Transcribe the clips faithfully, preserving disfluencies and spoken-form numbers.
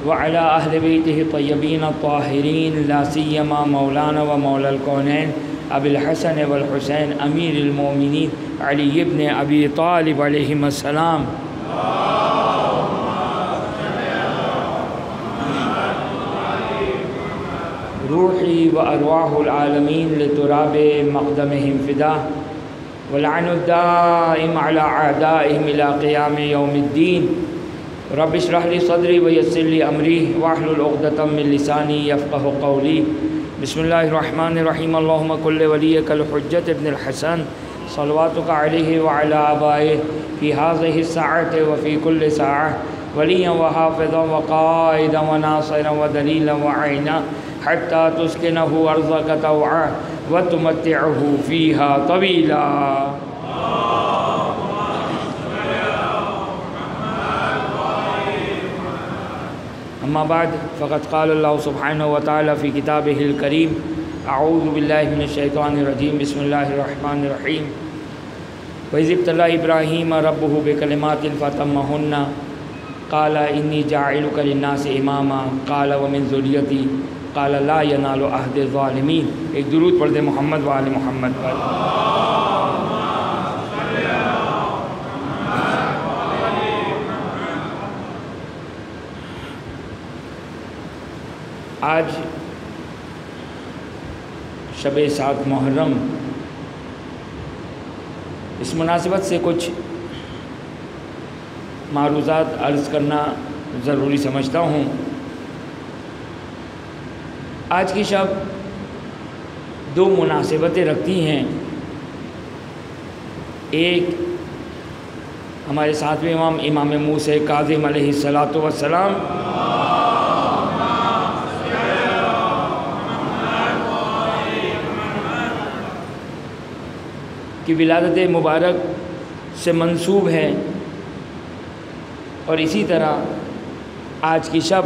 وعلى أهل بيته الطيبين الطاهرين لا سيما مولانا ومولى الكونين أبي الحسن والحسين أمير المؤمنين علي بن أبي طالب عليهم السلام. روحي وأرواح العالمين لتراب مقدمهم فداه، واللعن الدائم على أعدائهم إلى قيام يوم الدين. رب اشرح لي صدري ويسر لي أمري واحلل عقدة من لساني يفقه قولي. بسم الله الرحمن الرحيم. اللهم كن لوليك الحجة ابن الحسن صلواتك عليه وعلى آبائه في هذه الساعة وفي كل ساعة وليا وحافظا وقائدا وناصرا ودليلا وعينا حتى تسكنه أرضك طوعا وتمتعه فيها طويلا. أما بعد فقد قال الله سبحانه وتعالى في كتابه الكريم: أعوذ بالله من الشيطان الرجيم، بسم الله الرحمن الرحيم. وإذ ابتلى إبراهيم ربه بكلمات فتمهن قال إني جاعلك للناس إماما قال ومن ذريتي قال لا ينال عهد الظالمين. ایک درود پڑھ دے محمد و آل محمد پر. آج شب سات محرم، اس مناسبت سے کچھ معروضات عرض کرنا ضروری سمجھتا ہوں. آج کی شب دو مناسبتیں رکھتی ہیں. ایک ہمارے ساتویں امام امام موسیٰ کاظم علیہ الصلاۃ والسلام کی ولادت مبارک سے منسوب ہے، اور اسی طرح آج کی شب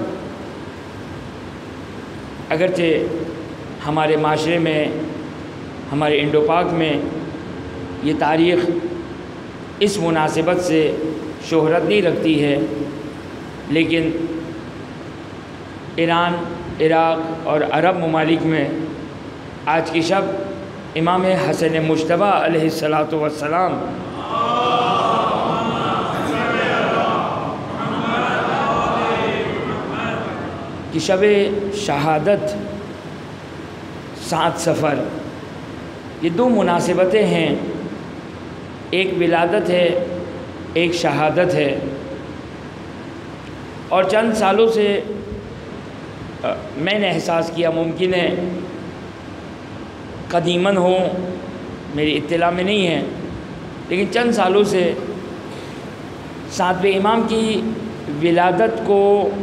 اگرچہ ہمارے معاشرے میں، ہمارے انڈو پاک میں یہ تاریخ اس مناسبت سے شہرت نہیں رکھتی ہے، لیکن ایران، عراق اور عرب ممالک میں آج کی شب امام حسن مجتبیٰ علیہ الصلاۃ والسلام کی شب شہادت، سات سفر، یہ دو مناسبتیں ہیں. ایک ولادت ہے، ایک شہادت ہے. اور چند سالوں سے میں نے احساس کیا، ممکن ہے قدیماً ہو، میری اطلاع میں نہیں ہے، لیکن چند سالوں سے ساتویں امام کی ولادت کو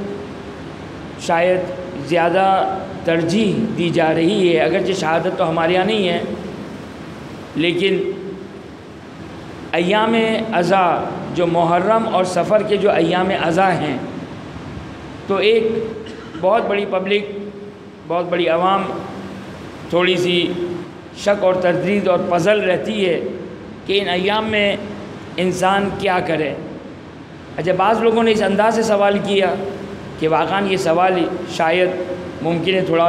شاید زیادہ ترجیح دی جا رہی ہے. اگرچہ شہادت تو ہمارے یہاں نہیں ہے، لیکن ایام اضحیٰ جو محرم اور سفر کے جو ایام اضحیٰ ہیں، تو ایک بہت بڑی پبلک، بہت بڑی عوام تھوڑی سی شک اور تردید اور پزل رہتی ہے کہ ان ایام میں انسان کیا کرے. اچھا، بعض لوگوں نے اس انداز سے سوال کیا کہ واقعاً یہ سوال شاید ممکن ہے تھوڑا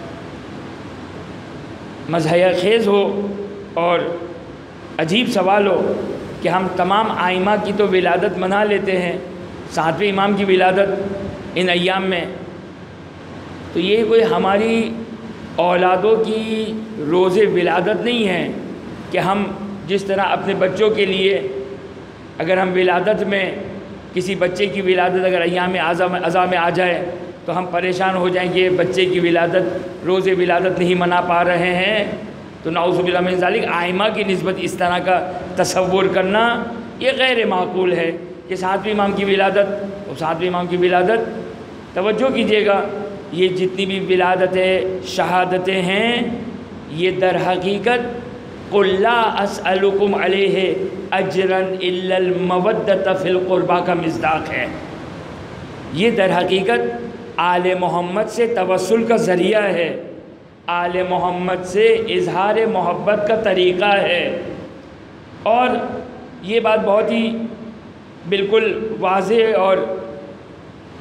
مزاحیہ خیز ہو اور عجیب سوال ہو کہ ہم تمام ائمہ کی تو ولادت منا لیتے ہیں، ساتویں امام کی ولادت ان ایام میں، تو یہ کوئی ہماری اولادوں کی روز ولادت نہیں ہے کہ ہم جس طرح اپنے بچوں کے لیے اگر ہم ولادت میں کسی بچے کی ولادت اگر ایام اضحیٰ میں آ جائے تو ہم پریشان ہو جائیں کہ بچے کی ولادت، روز ولادت نہیں منا پا رہے ہیں. تو نعوذ باللہ من ذالک ائمہ کی نسبت اس طرح کا تصور کرنا یہ غیر معقول ہے کہ ساتویں امام کی ولادت، اور ساتویں امام کی ولادت توجہ کیجیے گا، یہ جتنی بھی ولادتیں، شہادتیں ہیں، یہ در حقیقت قُلْ لَا أَسْأَلُكُمْ عَلَيْهِ أَجْرًا إِلَّا الْمَوَدَّةَ فِي الْقُرْبَى کا مصداق ہے. یہ در حقیقت آل محمد سے توسل کا ذریعہ ہے، آل محمد سے اظہار محبت کا طریقہ ہے. اور یہ بات بہت ہی بالکل واضح اور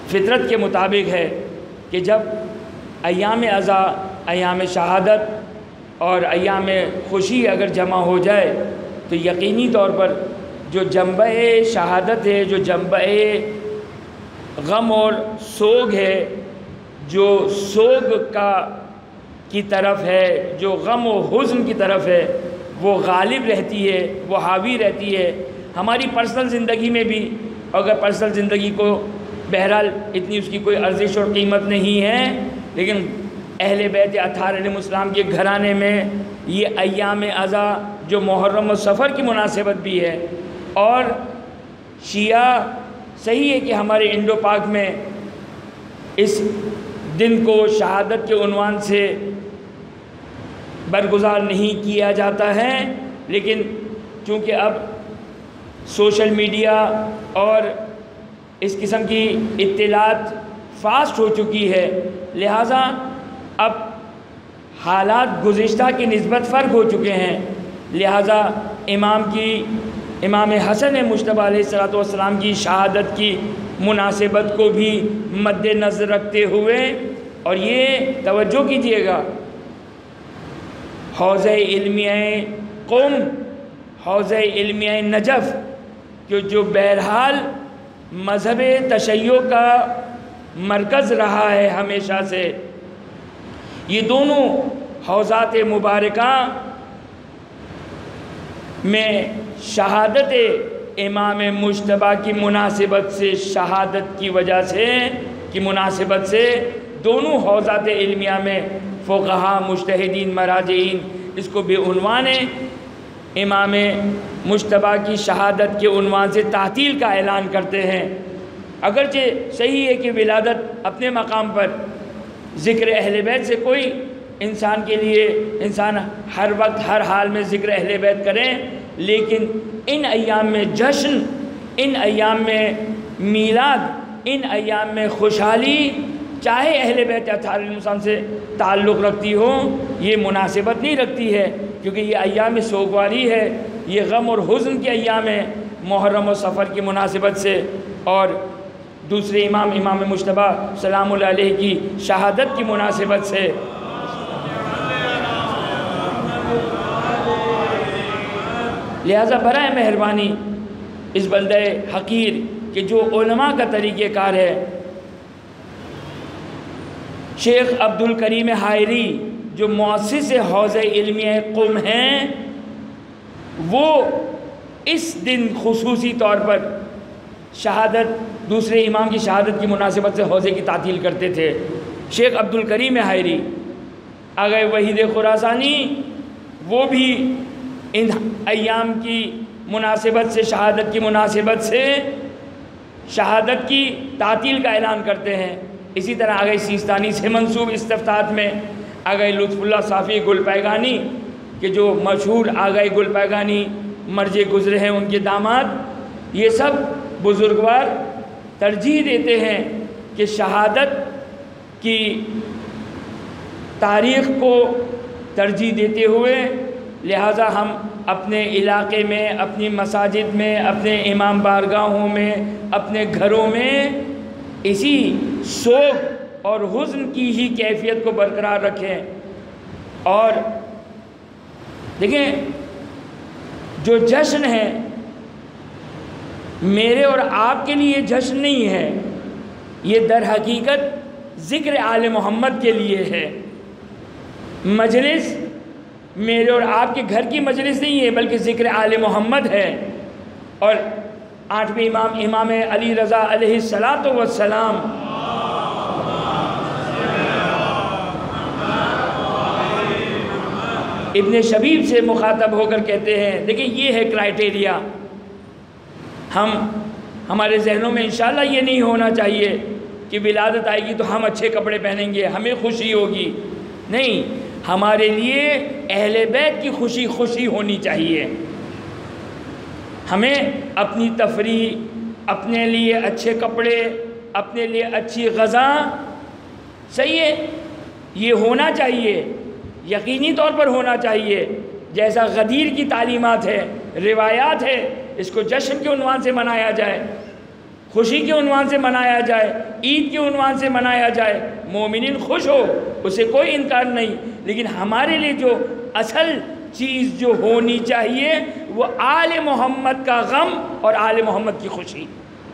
فطرت کے مطابق ہے کہ جب ایام عزا، ایام شہادت اور ایام خوشی اگر جمع ہو جائے تو یقینی طور پر جو جنبہ شہادت ہے، جو جنبہ غم اور سوگ ہے، جو سوگ کا کی طرف ہے، جو غم و حزن کی طرف ہے، وہ غالب رہتی ہے، وہ حاوی رہتی ہے ہماری پرسنل زندگی میں بھی۔ اگر پرسنل زندگی کو بہرحال اتنی اس کی کوئی ارزش اور قیمت نہیں ہے، لیکن اہل بیت اطہار علیہ السلام کے گھرانے میں یہ ایام عزا جو محرم و سفر کی مناسبت بھی ہے، اور شیعہ صحیح ہے کہ ہمارے انڈو پاک میں اس دن کو شہادت کے عنوان سے برگزار نہیں کیا جاتا ہے، لیکن چونکہ اب سوشل میڈیا اور اس قسم کی اطلاعات فاسٹ ہو چکی ہے، لہٰذا اب حالات گزشتہ کی نسبت فرق ہو چکے ہیں، لہٰذا امام کی امام حسن مجتبی علیہ السلام کی شہادت کی مناسبت کو بھی مد نظر رکھتے ہوئے، اور یہ توجہ کیجئے گا، حوزہ علمیہ قم، حوزہ علمیہ نجف، کہ جو بہرحال مذہب تشیع کا مرکز رہا ہے ہمیشہ سے، یہ دونوں حوزات مبارکہ میں شہادت امام مجتبی کی مناسبت سے، شہادت کی وجہ سے کی مناسبت سے دونوں حوزات علمیہ میں فقہا، مجتہدین، مراجعین اس کو بے عنوان امام مجتبی کی شہادت کے عنوان سے تعطیل کا اعلان کرتے ہیں۔ اگرچہ صحیح ہے کہ ولادت اپنے مقام پر ذکر اہل بیت سے کوئی انسان کے لیے انسان ہر وقت ہر حال میں ذکر اہل بیت کریں، لیکن ان ایام میں جشن، ان ایام میں میلاد، ان ایام میں خوشحالی چاہے اہل بیت اطہار علیہ السلام سے تعلق رکھتی ہو، یہ مناسبت نہیں رکھتی ہے، کیونکہ یہ ایام سوگواری ہے، یہ غم اور حزن کے ایام ہیں محرم و سفر کی مناسبت سے، اور دوسرے امام امام مجتبی سلام اللہ علیہ کی شہادت کی مناسبت سے۔ لہذا برائے مہربانی اس بندہ حقیر کہ جو علماء کا طریقہ کار ہے، شیخ عبد الکریم حائری جو مؤسس حوزہ علمیہ قم ہیں، وہ اس دن خصوصی طور پر شہادت، دوسرے امام کی شہادت کی مناسبت سے حوزے کی تعطیل کرتے تھے۔ شیخ عبد الکریم حائری آگئے وحید خراسانی، وہ بھی ان ایام کی مناسبت سے، شہادت کی مناسبت سے شہادت کی تعطیل کا اعلان کرتے ہیں۔ اسی طرح آگئے سیستانی سے منسوب استفتاحات میں آگئے لطف اللہ صافی گل پیگانی، کہ جو مشہور آگئے گل پیگانی مرجع گزرے ہیں، ان کے داماد، یہ سب بزرگوار ترجیح دیتے ہیں کہ شہادت کی تاریخ کو ترجیح دیتے ہوئے لہٰذا ہم اپنے علاقے میں، اپنی مساجد میں، اپنے امام بارگاہوں میں، اپنے گھروں میں اسی سوگ اور حزن کی ہی کیفیت کو برقرار رکھیں۔ اور دیکھیں، جو جشن ہے میرے اور آپ کے لیے جشن نہیں ہے، یہ در حقیقت ذکر آل محمد کے لیے ہے۔ مجلس میرے اور آپ کے گھر کی مجلس نہیں ہے، بلکہ ذکر آل محمد ہے۔ اور آٹھویں امام امام علی رضا علیہ السلام ابن شبیب سے مخاطب ہو کر کہتے ہیں، دیکھیں یہ ہے کرائٹیریا، ہم ہمارے ذہنوں میں انشاءاللہ یہ نہیں ہونا چاہیے کہ ولادت آئے گی تو ہم اچھے کپڑے پہنیں گے، ہمیں خوشی ہوگی، نہیں، ہمارے لیے اہل بیت کی خوشی خوشی ہونی چاہیے۔ ہمیں اپنی تفریح، اپنے لیے اچھے کپڑے، اپنے لیے اچھی غذا، صحیح ہے، یہ ہونا چاہیے، یقینی طور پر ہونا چاہیے، جیسا غدیر کی تعلیمات ہے، روایات ہے، اس کو جشن کے عنوان سے منایا جائے، خوشی کے عنوان سے منایا جائے، عید کے عنوان سے منایا جائے، مومنین خوش ہو، اسے کوئی انکار نہیں، لیکن ہمارے لیے جو اصل چیز جو ہونی چاہیے وہ آل محمد کا غم اور آل محمد کی خوشی۔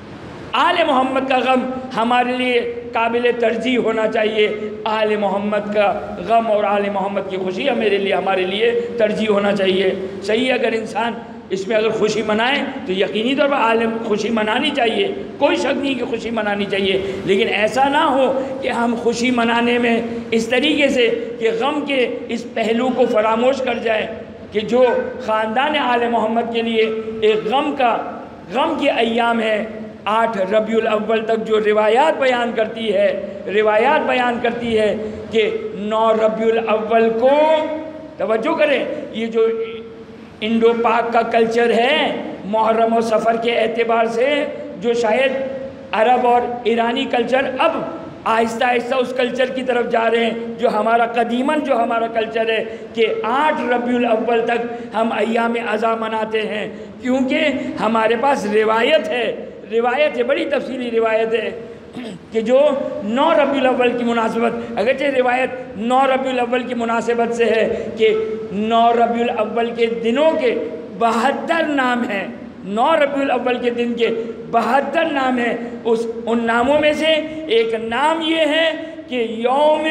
آل محمد کا غم ہمارے لیے قابل ترجیح ہونا چاہیے، آل محمد کا غم اور آل محمد کی خوشی میرے لیے ہمارے لیے ترجیح ہونا چاہیے۔ صحیح، اگر انسان اس میں اگر خوشی منائے تو یقینی طور پر آل خوشی منانی چاہیے، کوئی شک نہیں کہ خوشی منانی چاہیے، لیکن ایسا نہ ہو کہ ہم خوشی منانے میں اس طریقے سے کہ غم کے اس پہلو کو فراموش کر جائیں کہ جو خاندان آل محمد کے لیے ایک غم کا غم کے ایام ہے۔ آٹھ ربیع الاول تک جو روایات بیان کرتی ہے روایات بیان کرتی ہے کہ نو ربیع الاول کو، توجہ کریں، یہ جو انڈو پاک کا کلچر ہے محرم و سفر کے اعتبار سے، جو شاید عرب اور ایرانی کلچر اب آہستہ آہستہ اس کلچر کی طرف جا رہے ہیں، جو ہمارا قدیماً جو ہمارا کلچر ہے کہ آٹھ ربیع الاول تک ہم ایام عزا مناتے ہیں، کیونکہ ہمارے پاس روایت ہے روایت ہے بڑی تفصیلی روایت ہے کہ جو نو ربیع الاول کی مناسبت، اگرچہ روایت نو ربیع الاول کی مناسبت سے ہے کہ نو ربیع الاول کے دنوں کے بہتر نام ہیں، نو ربیع الاول کے دن کے بہتر نام ہیں، اس ان ناموں میں سے ایک نام یہ ہے کہ یوم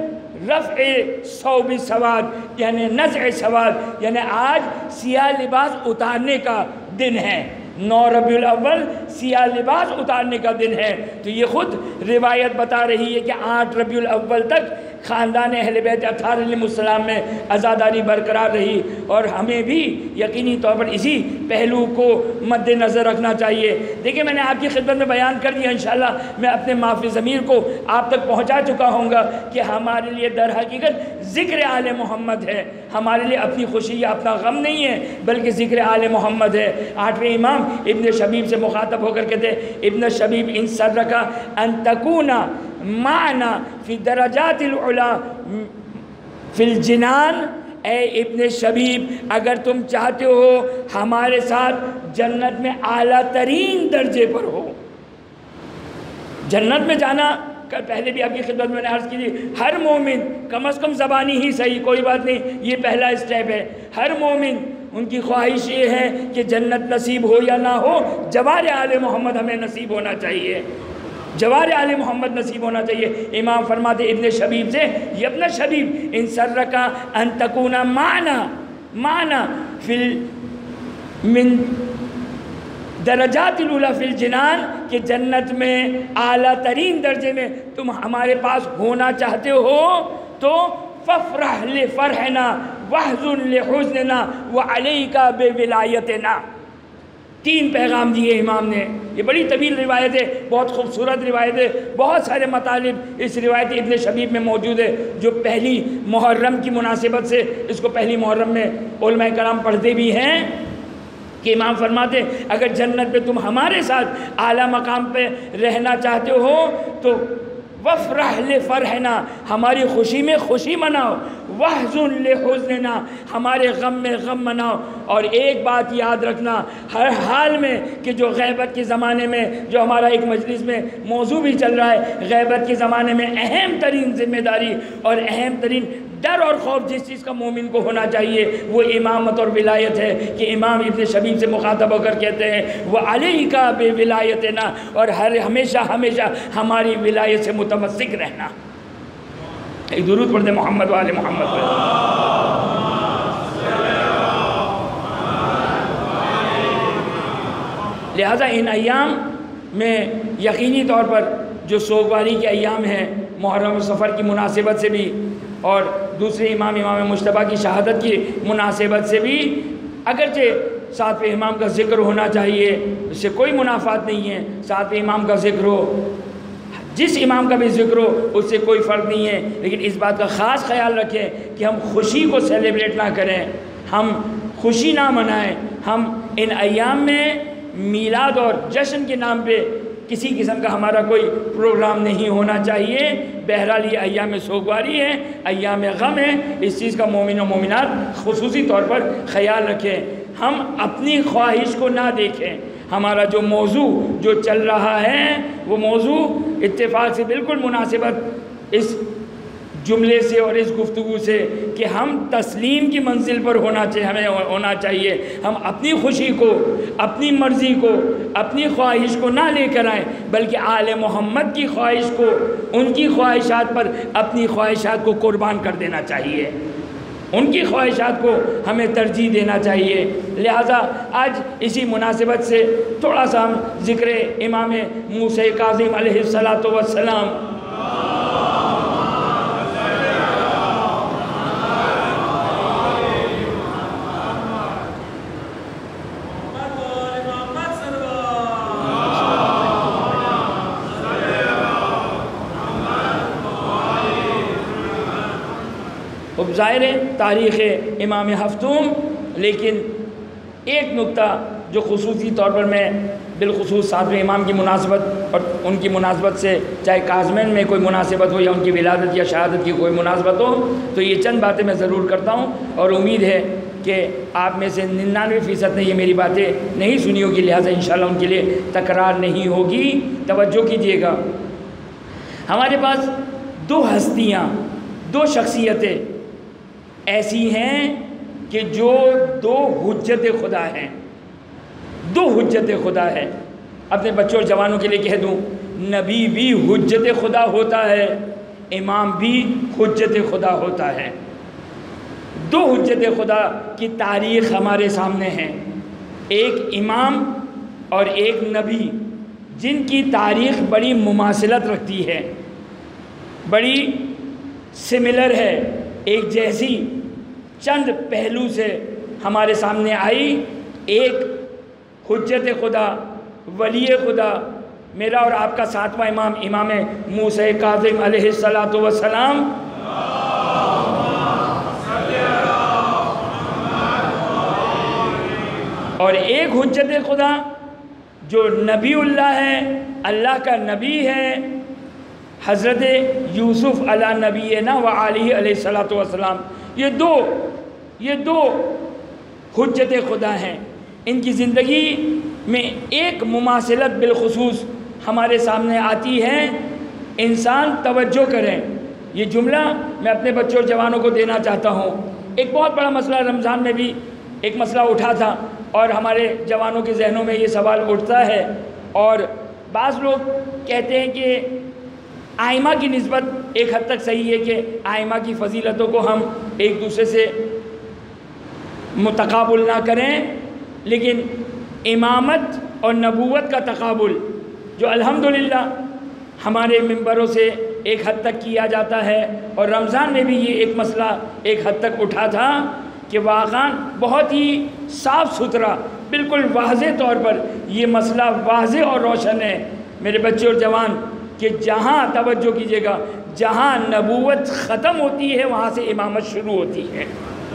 رفع ثوب سواد، یعنی نزع سواد، یعنی آج سیاہ لباس اتارنے کا دن ہے۔ نو ربیع الاول سیاہ لباس اتارنے کا دن ہے، تو یہ خود روایت بتا رہی ہے کہ آٹھ ربیع الاول تک خاندان اہل بیت اطہار علیہ السلام میں عزاداری برقرار رہی، اور ہمیں بھی یقینی طور پر اسی پہلو کو مد نظر رکھنا چاہیے۔ دیکھیں، میں نے آپ کی خدمت میں بیان کر دیا، انشاءاللہ میں اپنے معافی ضمیر کو آپ تک پہنچا چکا ہوں گا کہ ہمارے لیے در حقیقت ذکر آل محمد ہے، ہمارے لیے اپنی خوشی یا اپنا غم نہیں ہے، بلکہ ذکر آل محمد ہے۔ آٹھویں امام ابن شبیب سے مخاطب ہو کر کہتے ہیں، ابن شبیب ان سرک ان تکون معنا فی درجات العلا فی الجنان، اے ابن شبیب اگر تم چاہتے ہو ہمارے ساتھ جنت میں اعلیٰ ترین درجے پر ہو، جنت میں جانا کل پہلے بھی آپ کی خدمت میں نے عرض کی تھی، ہر مومن کم از کم زبانی ہی صحیح، کوئی بات نہیں، یہ پہلا اسٹیپ ہے، ہر مومن ان کی خواہش یہ ہے کہ جنت نصیب ہو یا نہ ہو، جوار آل محمد ہمیں نصیب ہونا چاہیے، جوار آل محمد نصیب ہونا چاہیے۔ امام فرماتے ابن شبیب سے، یہ ابن شبیب ان سرکا ان تکونا معنا معنا فی من درجات الاولی فی الجنان، کہ جنت میں اعلیٰ ترین درجے میں تم ہمارے پاس ہونا چاہتے ہو تو فَفْرَحْ لِفَرْحِنَا وَحْزُنْ لِحُزْنِنَا وَعَلَيْكَ بِوِلَایَتِنَا۔ تین پیغام دیے امام نے، یہ بڑی طویل روایت ہے، بہت خوبصورت روایت ہے، بہت سارے مطالب اس روایت ابن شبیب میں موجود ہے، جو پہلی محرم کی مناسبت سے اس کو پہلی محرم میں علماء کرام پڑھتے بھی ہیں کہ امام فرماتے اگر جنت پہ تم ہمارے ساتھ اعلیٰ مقام پہ رہنا چاہتے ہو تو وَفْرَحْ لِفَرْحِنَا، ہماری خوشی میں خوشی مناؤ، وَحْزُنْ لِحُزْنِنَا، ہمارے غم میں غم مناؤ۔ اور ایک بات یاد رکھنا ہر حال میں کہ جو غیبت کے زمانے میں جو ہمارا ایک مجلس میں موضوع بھی چل رہا ہے، غیبت کے زمانے میں اہم ترین ذمہ داری اور اہم ترین ڈر اور خوف جس چیز کا مومن کو ہونا چاہیے وہ امامت اور ولایت ہے، کہ امام ابن شبیب سے مخاطب ہو کر کہتے ہیں وَعَلَيْكَ بِوِلَایَتِنَا، اور ہر ہمیشہ ہمیشہ ہماری ولایت سے متمسک رہنا۔ ایک درود پڑھ دیں محمد و آل محمد پر۔ لہذا ان ایام میں یقینی طور پر جو سوگواری کے ایام ہیں محرم و سفر کی مناسبت سے بھی اور دوسرے امام امام مجتبیٰ کی شہادت کی مناسبت سے بھی اگرچہ ساتویں امام کا ذکر ہونا چاہیے، اس سے کوئی منافات نہیں ہے، ساتویں امام کا ذکر ہو، جس امام کا بھی ذکر ہو اس سے کوئی فرق نہیں ہے، لیکن اس بات کا خاص خیال رکھیں کہ ہم خوشی کو سیلیبریٹ نہ کریں، ہم خوشی نہ منائیں، ہم ان ایام میں میلاد اور جشن کے نام پہ کسی قسم کا ہمارا کوئی پروگرام نہیں ہونا چاہیے۔ بہرحال یہ ایام سوگواری ہے، ایام غم ہے، اس چیز کا مومن و مومنات خصوصی طور پر خیال رکھیں، ہم اپنی خواہش کو نہ دیکھیں، ہمارا جو موضوع جو چل رہا ہے وہ موضوع اتفاق سے بالکل مناسبت اس جملے سے اور اس گفتگو سے کہ ہم تسلیم کی منزل پر ہونا چاہیے ہمیں ہونا چاہیے ہم اپنی خوشی کو اپنی مرضی کو اپنی خواہش کو نہ لے کر آئیں بلکہ آل محمد کی خواہش کو ان کی خواہشات پر اپنی خواہشات کو قربان کر دینا چاہیے ان کی خواہشات کو ہمیں ترجیح دینا چاہیے لہٰذا آج اسی مناسبت سے تھوڑا سا ہم ذکر امام موسیٰ کاظم علیہ الصلاۃ والسلام اب ظاہر ہے تاریخ امام ہفتوم لیکن ایک نقطہ جو خصوصی طور پر میں بالخصوص ساتویں امام کی مناسبت اور ان کی مناسبت سے چاہے کاظمین میں کوئی مناسبت ہو یا ان کی ولادت یا شہادت کی کوئی مناسبت ہو تو یہ چند باتیں میں ضرور کرتا ہوں اور امید ہے کہ آپ میں سے ننانوے فیصد نے یہ میری باتیں نہیں سنی ہوگی لہٰذا انشاءاللہ ان کے لیے تکرار نہیں ہوگی توجہ کیجیے گا ہمارے پاس دو ہستیاں دو شخصیتیں ایسی ہیں کہ جو دو حجت خدا ہیں دو حجت خدا ہے اپنے بچوں اور جوانوں کے لیے کہہ دوں نبی بھی حجت خدا ہوتا ہے امام بھی حجت خدا ہوتا ہے دو حجت خدا کی تاریخ ہمارے سامنے ہیں ایک امام اور ایک نبی جن کی تاریخ بڑی مماثلت رکھتی ہے بڑی سملر ہے ایک جیسی چند پہلو سے ہمارے سامنے آئی ایک حجت خدا ولی خدا میرا اور آپ کا ساتواں امام امام موسیٰ کاظم علیہ الصلاۃ والسلام اور ایک حجت خدا جو نبی اللہ ہے اللہ کا نبی ہے حضرت یوسف علی نبینا و علیہ علیہ الصلاۃ والسلام یہ دو یہ دو حجت خدا ہیں ان کی زندگی میں ایک مماثلت بالخصوص ہمارے سامنے آتی ہے انسان توجہ کریں یہ جملہ میں اپنے بچوں اور جوانوں کو دینا چاہتا ہوں ایک بہت بڑا مسئلہ رمضان میں بھی ایک مسئلہ اٹھا تھا اور ہمارے جوانوں کے ذہنوں میں یہ سوال اٹھتا ہے اور بعض لوگ کہتے ہیں کہ آئمہ کی نسبت ایک حد تک صحیح ہے کہ آئمہ کی فضیلتوں کو ہم ایک دوسرے سے متقابل نہ کریں لیکن امامت اور نبوت کا تقابل جو الحمدللہ ہمارے ممبروں سے ایک حد تک کیا جاتا ہے اور رمضان میں بھی یہ ایک مسئلہ ایک حد تک اٹھا تھا کہ واقعاً بہت ہی صاف ستھرا بالکل واضح طور پر یہ مسئلہ واضح اور روشن ہے میرے بچے اور جوان کہ جہاں توجہ کیجیے گا جہاں نبوت ختم ہوتی ہے وہاں سے امامت شروع ہوتی ہے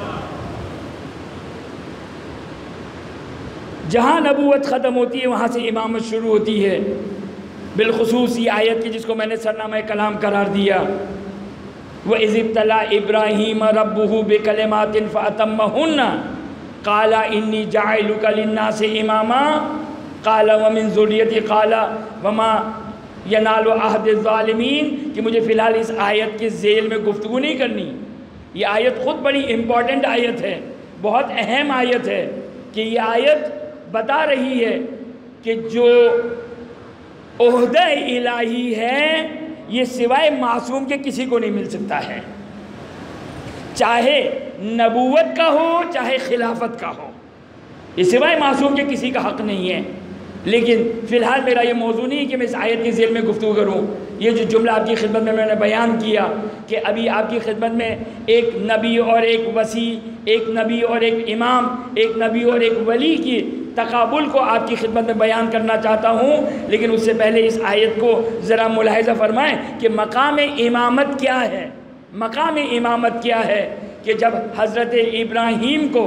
جہاں نبوت ختم ہوتی ہے وہاں سے امامت شروع ہوتی ہے بالخصوص یہ آیت کی جس کو میں نے سرنامہ کلام قرار دیا وَإِذِ ابْتَلَىٰ إِبْرَاهِيمَ رَبُّهُ بِكَلِمَاتٍ فَأَتَمَّهُنَّ قَالَ إِنِّي جَاعِلُكَ لِلنَّاسِ إِمَامًا قَالَ وَمِن ذُرِّيَّتِي قَالَ وَمَا يَنَالُ عَهْدِ الظَّالِمِينَ کہ مجھے فی الحال اس آیت کے ذیل میں گفتگو نہیں کرنی یہ آیت خود بڑی امپورٹنٹ آیت ہے بہت اہم آیت ہے کہ یہ آیت بتا رہی ہے کہ جو عہدہ الہی ہے یہ سوائے معصوم کے کسی کو نہیں مل سکتا ہے چاہے نبوت کا ہو چاہے خلافت کا ہو یہ سوائے معصوم کے کسی کا حق نہیں ہے لیکن فی الحال میرا یہ موضوع نہیں ہے کہ میں اس آیت کے ذیل میں گفتگو کروں یہ جو جملہ آپ کی خدمت میں میں نے بیان کیا کہ ابھی آپ کی خدمت میں ایک نبی اور ایک وسیع ایک نبی اور ایک امام ایک نبی اور ایک ولی کی تقابل کو آپ کی خدمت میں بیان کرنا چاہتا ہوں لیکن اس سے پہلے اس آیت کو ذرا ملاحظہ فرمائیں کہ مقام امامت کیا ہے مقام امامت کیا ہے کہ جب حضرت ابراہیم کو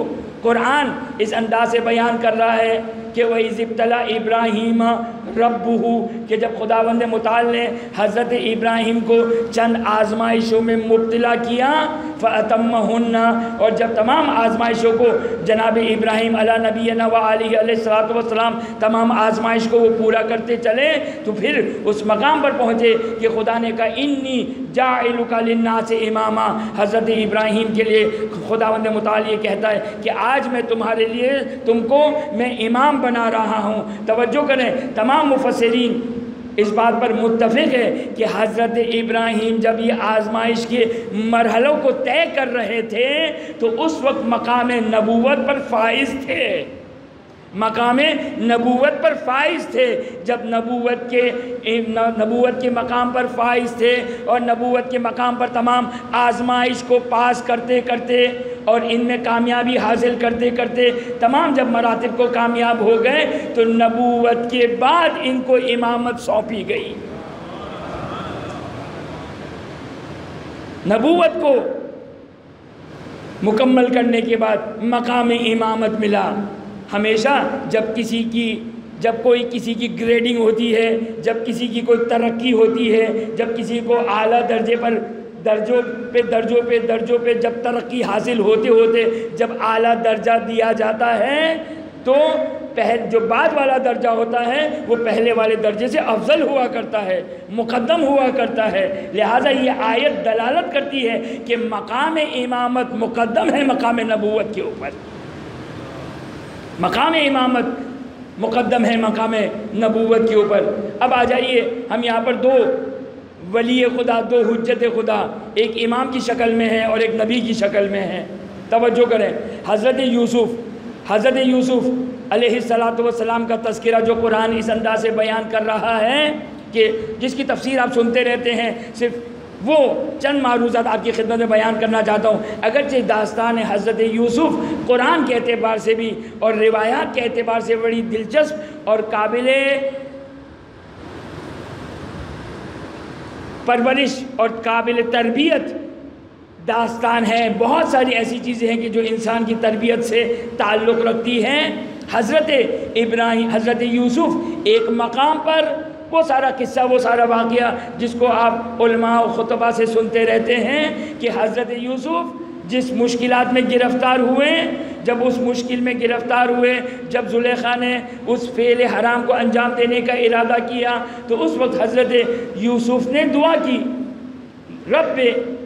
قرآن اس انداز سے بیان کر رہا ہے کہ وَإِذِ ابْتَلَىٰ إِبْرَاهِيمَ رَبُّهُ کہ جب خداوند متعال نے حضرت ابراہیم کو چند آزمائشوں میں مبتلا کیا فَأَتَمَّهُنَّ اور جب تمام آزمائشوں کو جناب ابراہیم علیہ نبینا وعلیہ علیہ السلام تمام آزمائش کو وہ پورا کرتے چلے تو پھر اس مقام پر پہنچے کہ خدا نے کہا انی جاعلک للناس اماما. حضرت ابراہیم کے لیے خداوند متعال یہ کہتا ہے کہ آج میں تمہارے لیے تم کو میں امام بنا رہا ہوں. توجہ کریں تمام مفسرین اس بات پر متفق ہے کہ حضرت ابراہیم جب یہ آزمائش کے مرحلوں کو طے کر رہے تھے تو اس وقت مقام نبوت پر فائز تھے مقام نبوت پر فائز تھے. جب نبوت کے نبوت کے مقام پر فائز تھے اور نبوت کے مقام پر تمام آزمائش کو پاس کرتے کرتے اور ان میں کامیابی حاصل کرتے کرتے تمام جب مراتب کو کامیاب ہو گئے تو نبوت کے بعد ان کو امامت سونپی گئی. نبوت کو مکمل کرنے کے بعد مقام امامت ملا. ہمیشہ جب کسی کی جب کوئی کسی کی گریڈنگ ہوتی ہے، جب کسی کی کوئی ترقی ہوتی ہے، جب کسی کو اعلیٰ درجے پر درجوں پہ درجوں پہ درجوں پہ جب ترقی حاصل ہوتے ہوتے جب اعلیٰ درجہ دیا جاتا ہے تو پہل جو بعد والا درجہ ہوتا ہے وہ پہلے والے درجے سے افضل ہوا کرتا ہے، مقدم ہوا کرتا ہے. لہٰذا یہ آیت دلالت کرتی ہے کہ مقام امامت مقدم ہے مقام نبوت کے اوپر. مقام امامت مقدم ہے مقام نبوت کے اوپر. اب آ جائیے ہم یہاں پر دو ولی خدا، دو حجت خدا، ایک امام کی شکل میں ہے اور ایک نبی کی شکل میں ہے. توجہ کریں حضرت یوسف حضرت یوسف علیہ السلام کا تذکرہ جو قرآن اس انداز سے بیان کر رہا ہے کہ جس کی تفسیر آپ سنتے رہتے ہیں، صرف وہ چند معروضات آپ کی خدمت میں بیان کرنا چاہتا ہوں. اگرچہ داستان حضرت یوسف قرآن کے اعتبار سے بھی اور روایات کے اعتبار سے بڑی دلچسپ اور قابل پرورش اور قابل تربیت داستان ہے. بہت ساری ایسی چیزیں ہیں کہ جو انسان کی تربیت سے تعلق رکھتی ہیں. حضرت ابراہیم حضرت یوسف ایک مقام پر وہ سارا قصہ وہ سارا واقعہ جس کو آپ علماء و خطبہ سے سنتے رہتے ہیں کہ حضرت یوسف جس مشکلات میں گرفتار ہوئے، جب اس مشکل میں گرفتار ہوئے، جب زلیخا نے اس فعل حرام کو انجام دینے کا ارادہ کیا تو اس وقت حضرت یوسف نے دعا کی، رب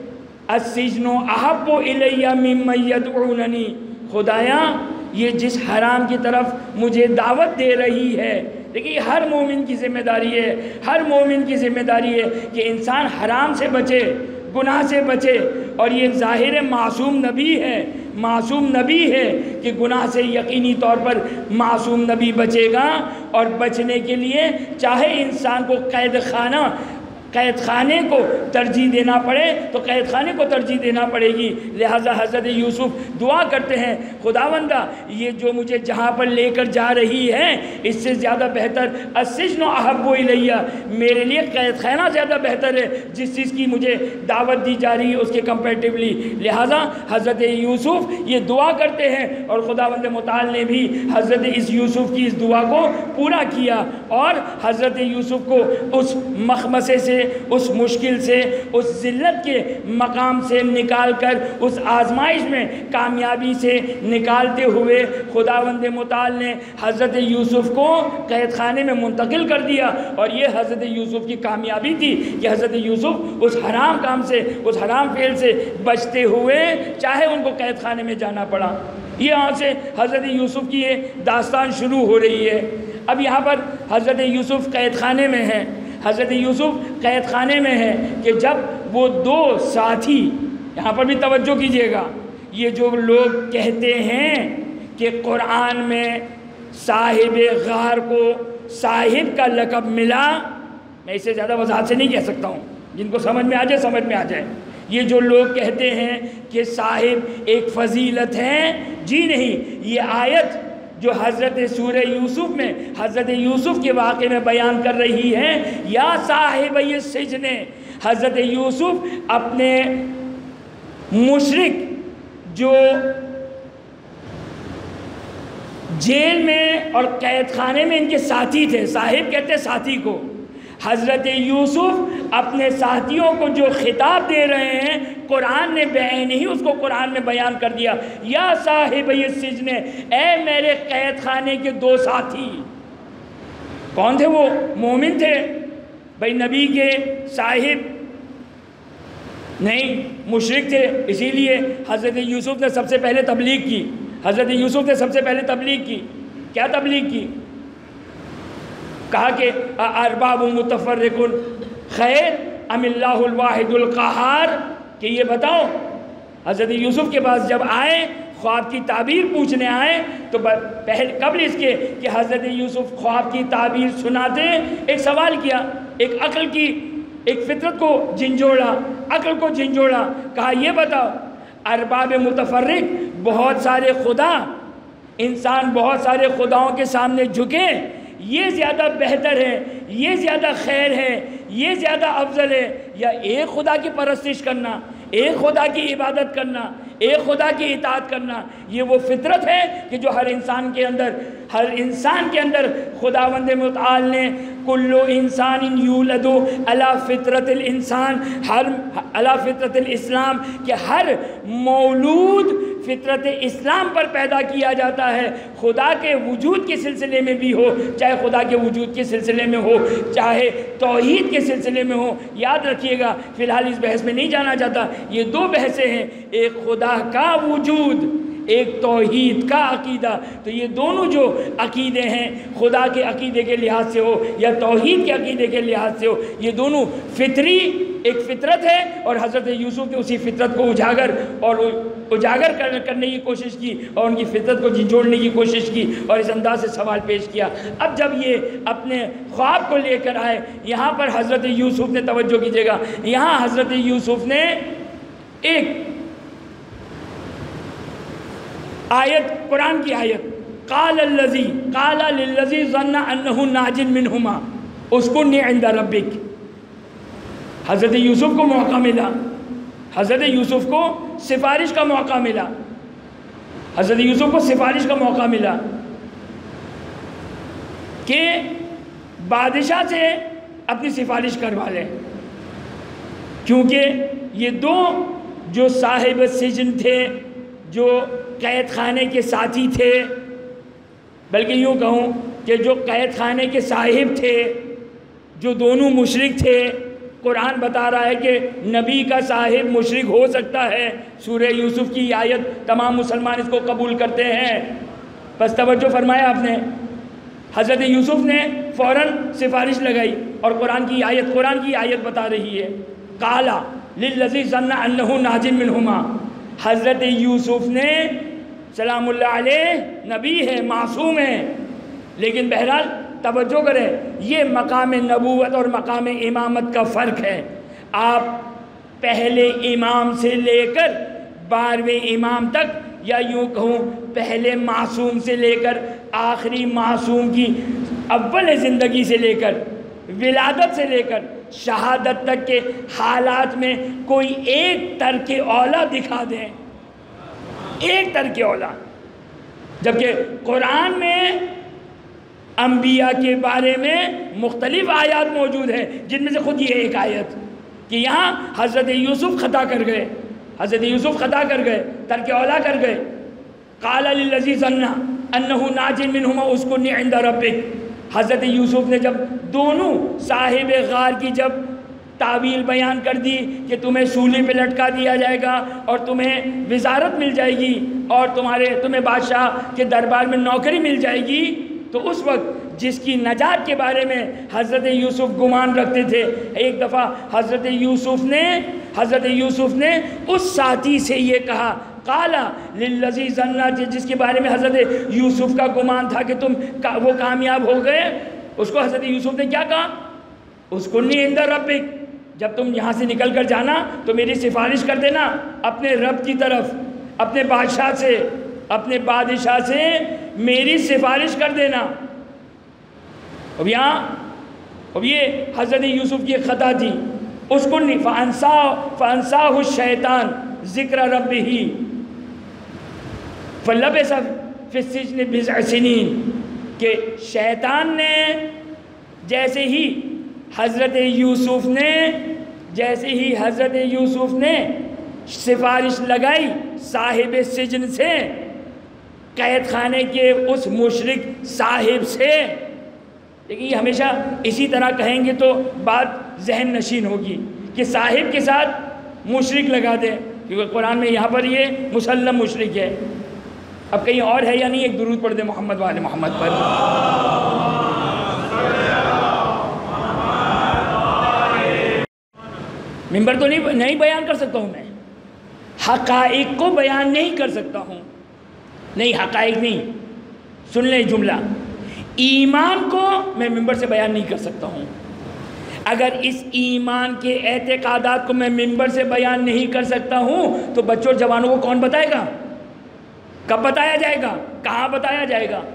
السجن احب الی مما یدعوننی. خدایا یہ جس حرام کی طرف مجھے دعوت دے رہی ہے. دیکھیے ہر مومن کی ذمہ داری ہے ہر مومن کی ذمہ داری ہے کہ انسان حرام سے بچے، گناہ سے بچے. اور یہ ظاہر معصوم نبی ہے معصوم نبی ہے کہ گناہ سے یقینی طور پر معصوم نبی بچے گا. اور بچنے کے لیے چاہے انسان کو قید خانہ قید خانے کو ترجیح دینا پڑے تو قید خانے کو ترجیح دینا پڑے گی. لہٰذا حضرت یوسف دعا کرتے ہیں، خداوندہ یہ جو مجھے جہاں پر لے کر جا رہی ہے اس سے زیادہ بہتر السجن احب الیہ، میرے لیے قید خانہ زیادہ بہتر ہے جس چیز کی مجھے دعوت دی جا رہی ہے اس کے کمپیریٹیولی. لہٰذا حضرت یوسف یہ دعا کرتے ہیں اور خداوند متعال نے بھی حضرت اس یوسف کی اس دعا کو پورا کیا اور حضرت یوسف کو اس مخمصے سے، اس مشکل سے، اس ذلت کے مقام سے نکال کر اس آزمائش میں کامیابی سے نکالتے ہوئے خداوند متعال نے حضرت یوسف کو قید خانے میں منتقل کر دیا. اور یہ حضرت یوسف کی کامیابی تھی کہ حضرت یوسف اس حرام کام سے، اس حرام فعل سے بچتے ہوئے چاہے ان کو قید خانے میں جانا پڑا. یہاں سے حضرت یوسف کی یہ داستان شروع ہو رہی ہے. اب یہاں پر حضرت یوسف قید خانے میں ہیں حضرت یوسف قید خانے میں ہے کہ جب وہ دو ساتھی، یہاں پر بھی توجہ کیجئے گا، یہ جو لوگ کہتے ہیں کہ قرآن میں صاحب غار کو صاحب کا لقب ملا، میں اسے زیادہ وضاحت سے نہیں کہہ سکتا ہوں، جن کو سمجھ میں آ جائے سمجھ میں آ جائے. یہ جو لوگ کہتے ہیں کہ صاحب ایک فضیلت ہے، جی نہیں، یہ آیت جو حضرت سورہ یوسف میں حضرت یوسف کے واقعے میں بیان کر رہی ہے، یا صاحب السجن، حضرت یوسف اپنے مشرک جو جیل میں اور قید خانے میں ان کے ساتھی تھے، صاحب کہتے ہیں ساتھی کو۔ حضرت یوسف اپنے ساتھیوں کو جو خطاب دے رہے ہیں قرآن نے بعین ہی اس کو قرآن میں بیان کر دیا، یا صاحب السجن، اے میرے قید خانے کے دو ساتھی۔ کون تھے وہ؟ مومن تھے بھائی، نبی کے صاحب نہیں، مشرک تھے۔ اسی لیے حضرت یوسف نے سب سے پہلے تبلیغ کی، حضرت یوسف نے سب سے پہلے تبلیغ کی۔ کیا تبلیغ کی؟ کہا کہ ارباب متفرقون خیر ام اللہ الواحد القہار، کہ یہ بتاؤ، حضرت یوسف کے پاس جب آئے خواب کی تعبیر پوچھنے آئے تو پہل قبل اس کے کہ حضرت یوسف خواب کی تعبیر سناتے ایک سوال کیا، ایک عقل کی، ایک فطرت کو جھنجھوڑا، عقل کو جھنجھوڑا، کہا یہ بتاؤ ارباب متفرق، بہت سارے خدا، انسان بہت سارے خداؤں کے سامنے جھکے، یہ زیادہ بہتر ہے، یہ زیادہ خیر ہے، یہ زیادہ افضل ہے، یا ایک خدا کی پرستش کرنا، ایک خدا کی عبادت کرنا، ایک خدا کی اطاعت کرنا؟ یہ وہ فطرت ہے کہ جو ہر انسان کے اندر ہر انسان کے اندر خداوند متعال نے کل انسان یولد علی فطرت الانسان، ہر علی فطرت الاسلام، کہ ہر مولود فطرت اسلام پر پیدا کیا جاتا ہے، خدا کے وجود کے سلسلے میں بھی ہو، چاہے خدا کے وجود کے سلسلے میں ہو، چاہے توحید کے سلسلے میں ہو۔ یاد رکھیے گا، فی الحال اس بحث میں نہیں جانا چاہتا، یہ دو بحثیں ہیں، ایک خدا کا وجود، ایک توحید کا عقیدہ۔ تو یہ دونوں جو عقیدے ہیں، خدا کے عقیدے کے لحاظ سے ہو یا توحید کے عقیدے کے لحاظ سے ہو، یہ دونوں فطری ایک فطرت ہے، اور حضرت یوسف نے اسی فطرت کو اجاگر اور اجاگر کرنے کی کوشش کی اور ان کی فطرت کو جھنجھوڑنے کی کوشش کی اور اس انداز سے سوال پیش کیا۔ اب جب یہ اپنے خواب کو لے کر آئے، یہاں پر حضرت یوسف نے، توجہ کیجیے گا، یہاں حضرت یوسف نے ایک آیت، قرآن کی آیت، قال الذی قال للذی ظن انہ ناج منہما اسکن عند ربک، حضرت یوسف کو موقع ملا، حضرت یوسف کو سفارش کا موقع ملا، حضرت یوسف کو سفارش کا موقع ملا کہ بادشاہ سے اپنی سفارش کروا لیں، کیونکہ یہ دو جو صاحب سجن تھے، جو قید خانے کے ساتھی تھے، بلکہ یوں کہوں کہ جو قید خانے کے صاحب تھے، جو دونوں مشرک تھے، قرآن بتا رہا ہے کہ نبی کا صاحب مشرک ہو سکتا ہے۔ سورہ یوسف کی آیت تمام مسلمان اس کو قبول کرتے ہیں، بس توجہ فرمایا آپ نے۔ حضرت یوسف نے فوراً سفارش لگائی، اور قرآن کی آیت قرآن کی آیت بتا رہی ہے، قال للذی ظن انہ ناج منہما، حضرت یوسف نے، سلام اللہ علیہ، نبی ہے، معصوم ہے، لیکن بہرحال توجہ کریں، یہ مقام نبوت اور مقام امامت کا فرق ہے۔ آپ پہلے امام سے لے کر بارہویں امام تک، یا یوں کہوں پہلے معصوم سے لے کر آخری معصوم کی اول زندگی سے لے کر، ولادت سے لے کر شہادت تک کے حالات میں کوئی ایک ترک اولا دکھا دیں، ایک ترک اولا، جبکہ قرآن میں انبیاء کے بارے میں مختلف آیات موجود ہیں، جن میں سے خود یہ ایک آیت کہ یہاں حضرت یوسف خطا کر گئے، حضرت یوسف خطا کر گئے، ترک اولا کر گئے۔ قال للذی ظن انہ ناج منہما اسکن عند ربک، حضرت یوسف نے جب دونوں صاحب غار کی جب تعویل بیان کر دی کہ تمہیں سولی پہ لٹکا دیا جائے گا اور تمہیں وزارت مل جائے گی اور تمہارے تمہیں بادشاہ کے دربار میں نوکری مل جائے گی، تو اس وقت جس کی نجات کے بارے میں حضرت یوسف گمان رکھتے تھے، ایک دفعہ حضرت یوسف نے حضرت یوسف نے اس ساتھی سے یہ کہا، قال للذی ظن، جس کے بارے میں حضرت یوسف کا گمان تھا کہ تم وہ کامیاب ہو گئے، اس کو حضرت یوسف نے کیا کہا؟ اسکن عند ربک، جب تم یہاں سے نکل کر جانا تو میری سفارش کر دینا اپنے رب کی طرف، اپنے بادشاہ سے، اپنے بادشاہ سے میری سفارش کر دینا۔ اب یہاں اب یہ حضرت یوسف کی ایک خطا تھی، اس کو فَأَنْسَاهُ الشَّيْطَانُ ذِكْرَ رَبِّهِ فَلَبِثَ فی السجن بضع سنین، کہ شیطان نے جیسے ہی حضرت یوسف نے جیسے ہی حضرت یوسف نے سفارش لگائی صاحب سجن سے، قید خانے کے اس مشرک صاحب سے، لیکن یہ ہمیشہ اسی طرح کہیں گے تو بات ذہن نشین ہوگی کہ صاحب کے ساتھ مشرک لگا دیں، کیونکہ قرآن میں یہاں پر یہ مسلم مشرک ہے۔ اب کہیں اور ہے یا نہیں؟ ایک درود پڑھ دیں محمد والے محمد پر۔ ممبر تو نہیں نہیں بیان کر سکتا ہوں، میں حقائق کو بیان نہیں کر سکتا ہوں، نہیں حقائق نہیں، سن لیں جملہ، ایمان کو میں ممبر سے بیان نہیں کر سکتا ہوں۔ اگر اس ایمان کے اعتقادات کو میں ممبر سے بیان نہیں کر سکتا ہوں تو بچوں اور جوانوں کو کون بتائے گا؟ کب بتایا جائے گا؟ کہاں بتایا جائے گا؟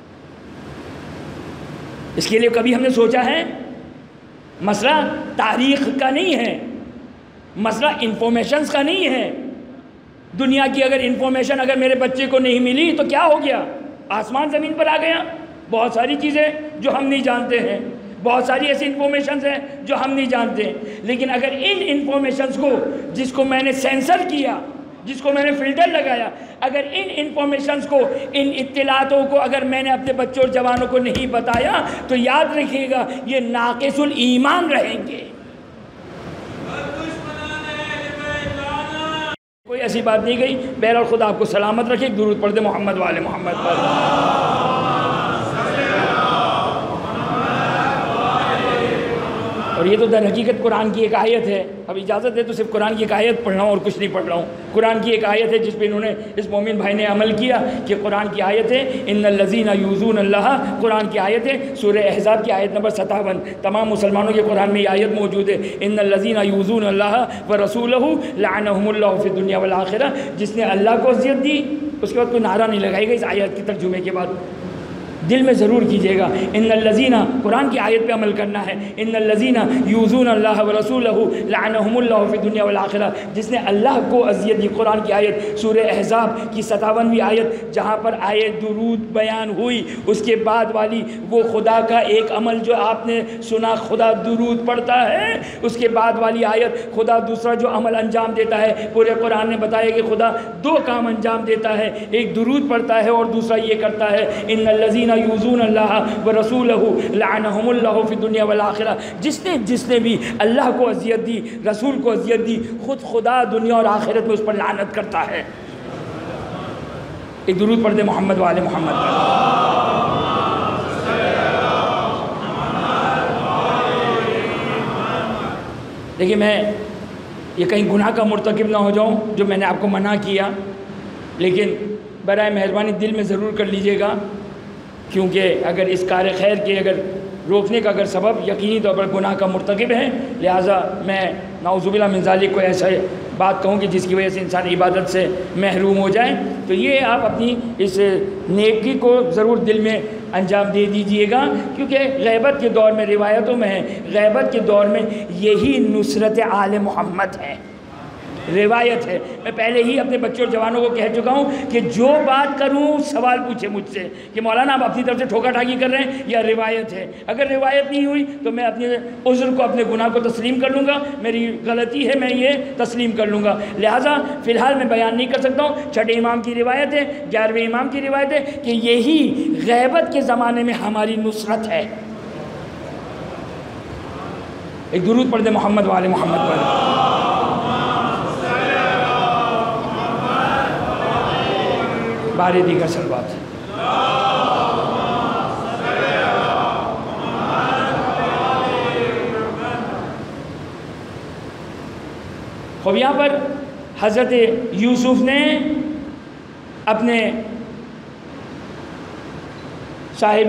اس کے لیے کبھی ہم نے سوچا ہے؟ مسئلہ تاریخ کا نہیں ہے، مسئلہ انفارمیشنز کا نہیں ہے۔ دنیا کی اگر انفارمیشن اگر میرے بچے کو نہیں ملی تو کیا ہو گیا؟ آسمان زمین پر آ گیا۔ بہت ساری چیزیں جو ہم نہیں جانتے ہیں، بہت ساری ایسی انفارمیشنز ہیں جو ہم نہیں جانتے ہیں، لیکن اگر ان انفارمیشنز کو جس کو میں نے سینسر کیا، جس کو میں نے فلٹر لگایا، اگر ان انفارمیشنز کو، ان اطلاعاتوں کو اگر میں نے اپنے بچوں اور جوانوں کو نہیں بتایا تو یاد رکھیے گا یہ ناقص الایمان رہیں گے۔ کوئی ایسی بات نہیں گئی۔ بہرحال خدا آپ کو سلامت رکھے۔ درود پڑھ دے محمد والے محمد پر۔ اور یہ تو در حقیقت قرآن کی ایک آیت ہے۔ اب اجازت ہے تو صرف قرآن کی ایک آیت پڑھ رہا ہوں اور کچھ نہیں پڑھ رہا ہوں۔ قرآن کی ایک آیت ہے جس پہ انہوں نے اس مومن بھائی نے عمل کیا کہ قرآن کی آیت ہے ان الذین یؤذون اللہ، قرآن کی آیت ہے سورہ احزاب کی آیت نمبر ستاون۔ تمام مسلمانوں کے قرآن میں یہ آیت موجود ہے، ان الذین یؤذون اللہ ورسولہ لعنہم اللہ فی الدنیا والآخرہ۔ جس نے اللہ کو اذیت دی، اس کے بعد کوئی نعرہ نہیں لگائے گا اس آیت کی ترجمے کے بعد، دل میں ضرور کیجئے گا ان الذین، قرآن کی آیت پہ عمل کرنا ہے، ان الذین یؤذون اللہ ورسولہ لعنہم اللہ فی الدنیا والآخرہ۔ جس نے اللہ کو اذیت دی، قرآن کی آیت سورہ احزاب کی ستاونویں آیت جہاں پر آیت درود بیان ہوئی، اس کے بعد والی وہ خدا کا ایک عمل جو آپ نے سنا، خدا درود پڑھتا ہے، اس کے بعد والی آیت خدا دوسرا جو عمل انجام دیتا ہے۔ پورے قرآن نے بتایا کہ خدا دو کام انجام دیتا ہے، ایک درود پڑھتا ہے اور دوسرا یہ کرتا ہے ان الذین یؤذون اللہ ورسولہ لعنہم اللہ فی الدنیا والآخرہ۔ جس نے جس نے بھی اللہ کو اذیت دی، رسول کو اذیت دی، خود خدا دنیا اور آخرت میں اس پر لعنت کرتا ہے۔ ایک درود پڑھ دے محمد والے محمد پر۔ دیکھیے میں یہ کہیں گناہ کا مرتکب نہ ہو جاؤں جو میں نے آپ کو منع کیا، لیکن برائے مہربانی دل میں ضرور کر لیجئے گا، کیونکہ اگر اس کار خیر کے اگر روکنے کا اگر سبب یقینی طور پر گناہ کا مرتکب ہے، لہٰذا میں نعوذ باللہ من ذالک کو ایسا بات کہوں کہ جس کی وجہ سے انسان عبادت سے محروم ہو جائے، تو یہ آپ اپنی اس نیکی کو ضرور دل میں انجام دے دیجئے گا، کیونکہ غیبت کے دور میں روایتوں میں ہے، غیبت کے دور میں یہی نصرت آل محمد ہے، روایت ہے۔ میں پہلے ہی اپنے بچوں اور جوانوں کو کہہ چکا ہوں کہ جو بات کروں سوال پوچھے مجھ سے کہ مولانا آپ اپنی طرف سے ٹھوکا ٹھاکی کر رہے ہیں یا روایت ہے۔ اگر روایت نہیں ہوئی تو میں اپنے عذر کو، اپنے گناہ کو تسلیم کر لوں گا، میری غلطی ہے میں یہ تسلیم کر لوں گا، لہٰذا فی الحال میں بیان نہیں کر سکتا ہوں۔ چھٹے امام کی روایت ہے، گیارہویں امام کی روایت ہے کہ یہی غیبت کے زمانے میں ہماری نصرت ہے۔ ایک درود پڑھ دے محمد والے محمد پر۔ بارے دیگر سلوات۔ خوب یہاں پر حضرت یوسف نے اپنے صاحب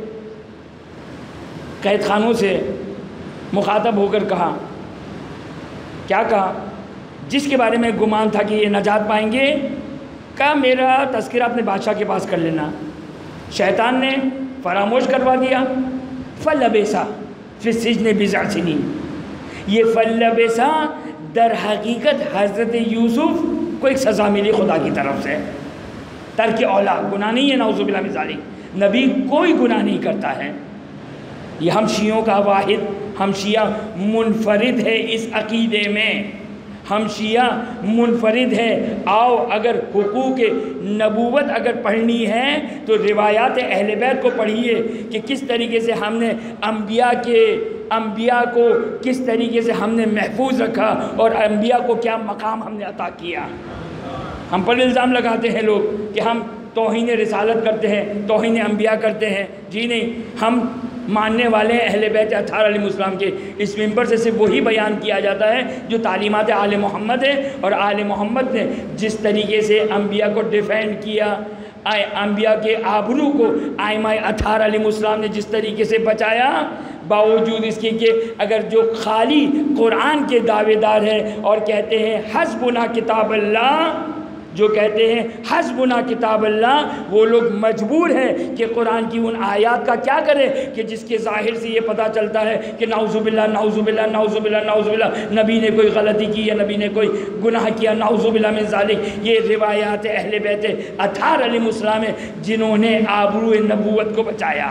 قید خانوں سے مخاطب ہو کر کہا، کیا کہا؟ جس کے بارے میں گمان تھا کہ یہ نجات پائیں گے، کہا میرا تذکرہ اپنے بادشاہ کے پاس کر لینا۔ شیطان نے فراموش کروا دیا۔ فَلَبِثَ فِي السِّجْنِ بِضْعَ سِنِينَ، یہ فَلَبِثَ در حقیقت حضرت یوسف کو ایک سزا ملی خدا کی طرف سے۔ ترک اولا گناہ نہیں ہے، نعوذ باللہ من ذالک، نبی کوئی گناہ نہیں کرتا ہے۔ یہ ہم شیعوں کا واحد، ہم شیعہ منفرد ہے اس عقیدے میں، ہم شیعہ منفرد ہے۔ آؤ اگر حقوق نبوت اگر پڑھنی ہے تو روایات اہل بیت کو پڑھیے کہ کس طریقے سے ہم نے انبیاء کے انبیاء کو کس طریقے سے ہم نے محفوظ رکھا اور انبیاء کو کیا مقام ہم نے عطا کیا۔ ہم پر الزام لگاتے ہیں لوگ کہ ہم توہین رسالت کرتے ہیں، توہین انبیاء کرتے ہیں، جی نہیں، ہم ماننے والے ہیں اہل بیت اطہار علیہ السلام کے۔ اس ممبر سے صرف وہی بیان کیا جاتا ہے جو تعلیمات آل محمد ہے، اور آل محمد نے جس طریقے سے انبیاء کو ڈیفینڈ کیا، انبیاء کے آبرو کو ائمہ اطہار علیہ السلام نے جس طریقے سے بچایا، باوجود اس کے کہ اگر جو خالی قرآن کے دعوے دار ہیں اور کہتے ہیں حسبنا کتاب اللہ، جو کہتے ہیں حسبنا کتاب اللہ، وہ لوگ مجبور ہیں کہ قرآن کی ان آیات کا کیا کرے کہ جس کے ظاہر سے یہ پتہ چلتا ہے کہ نعوذ باللہ نعوذ باللہ نعوذ باللہ نعوذ باللہ نبی نے کوئی غلطی کی یا نبی نے کوئی گناہ کیا، نعوذ باللہ من ذالک۔ یہ روایات اہل بیت اطہار علیہ السلام ہیں جنہوں نے آبرو نبوت کو بچایا۔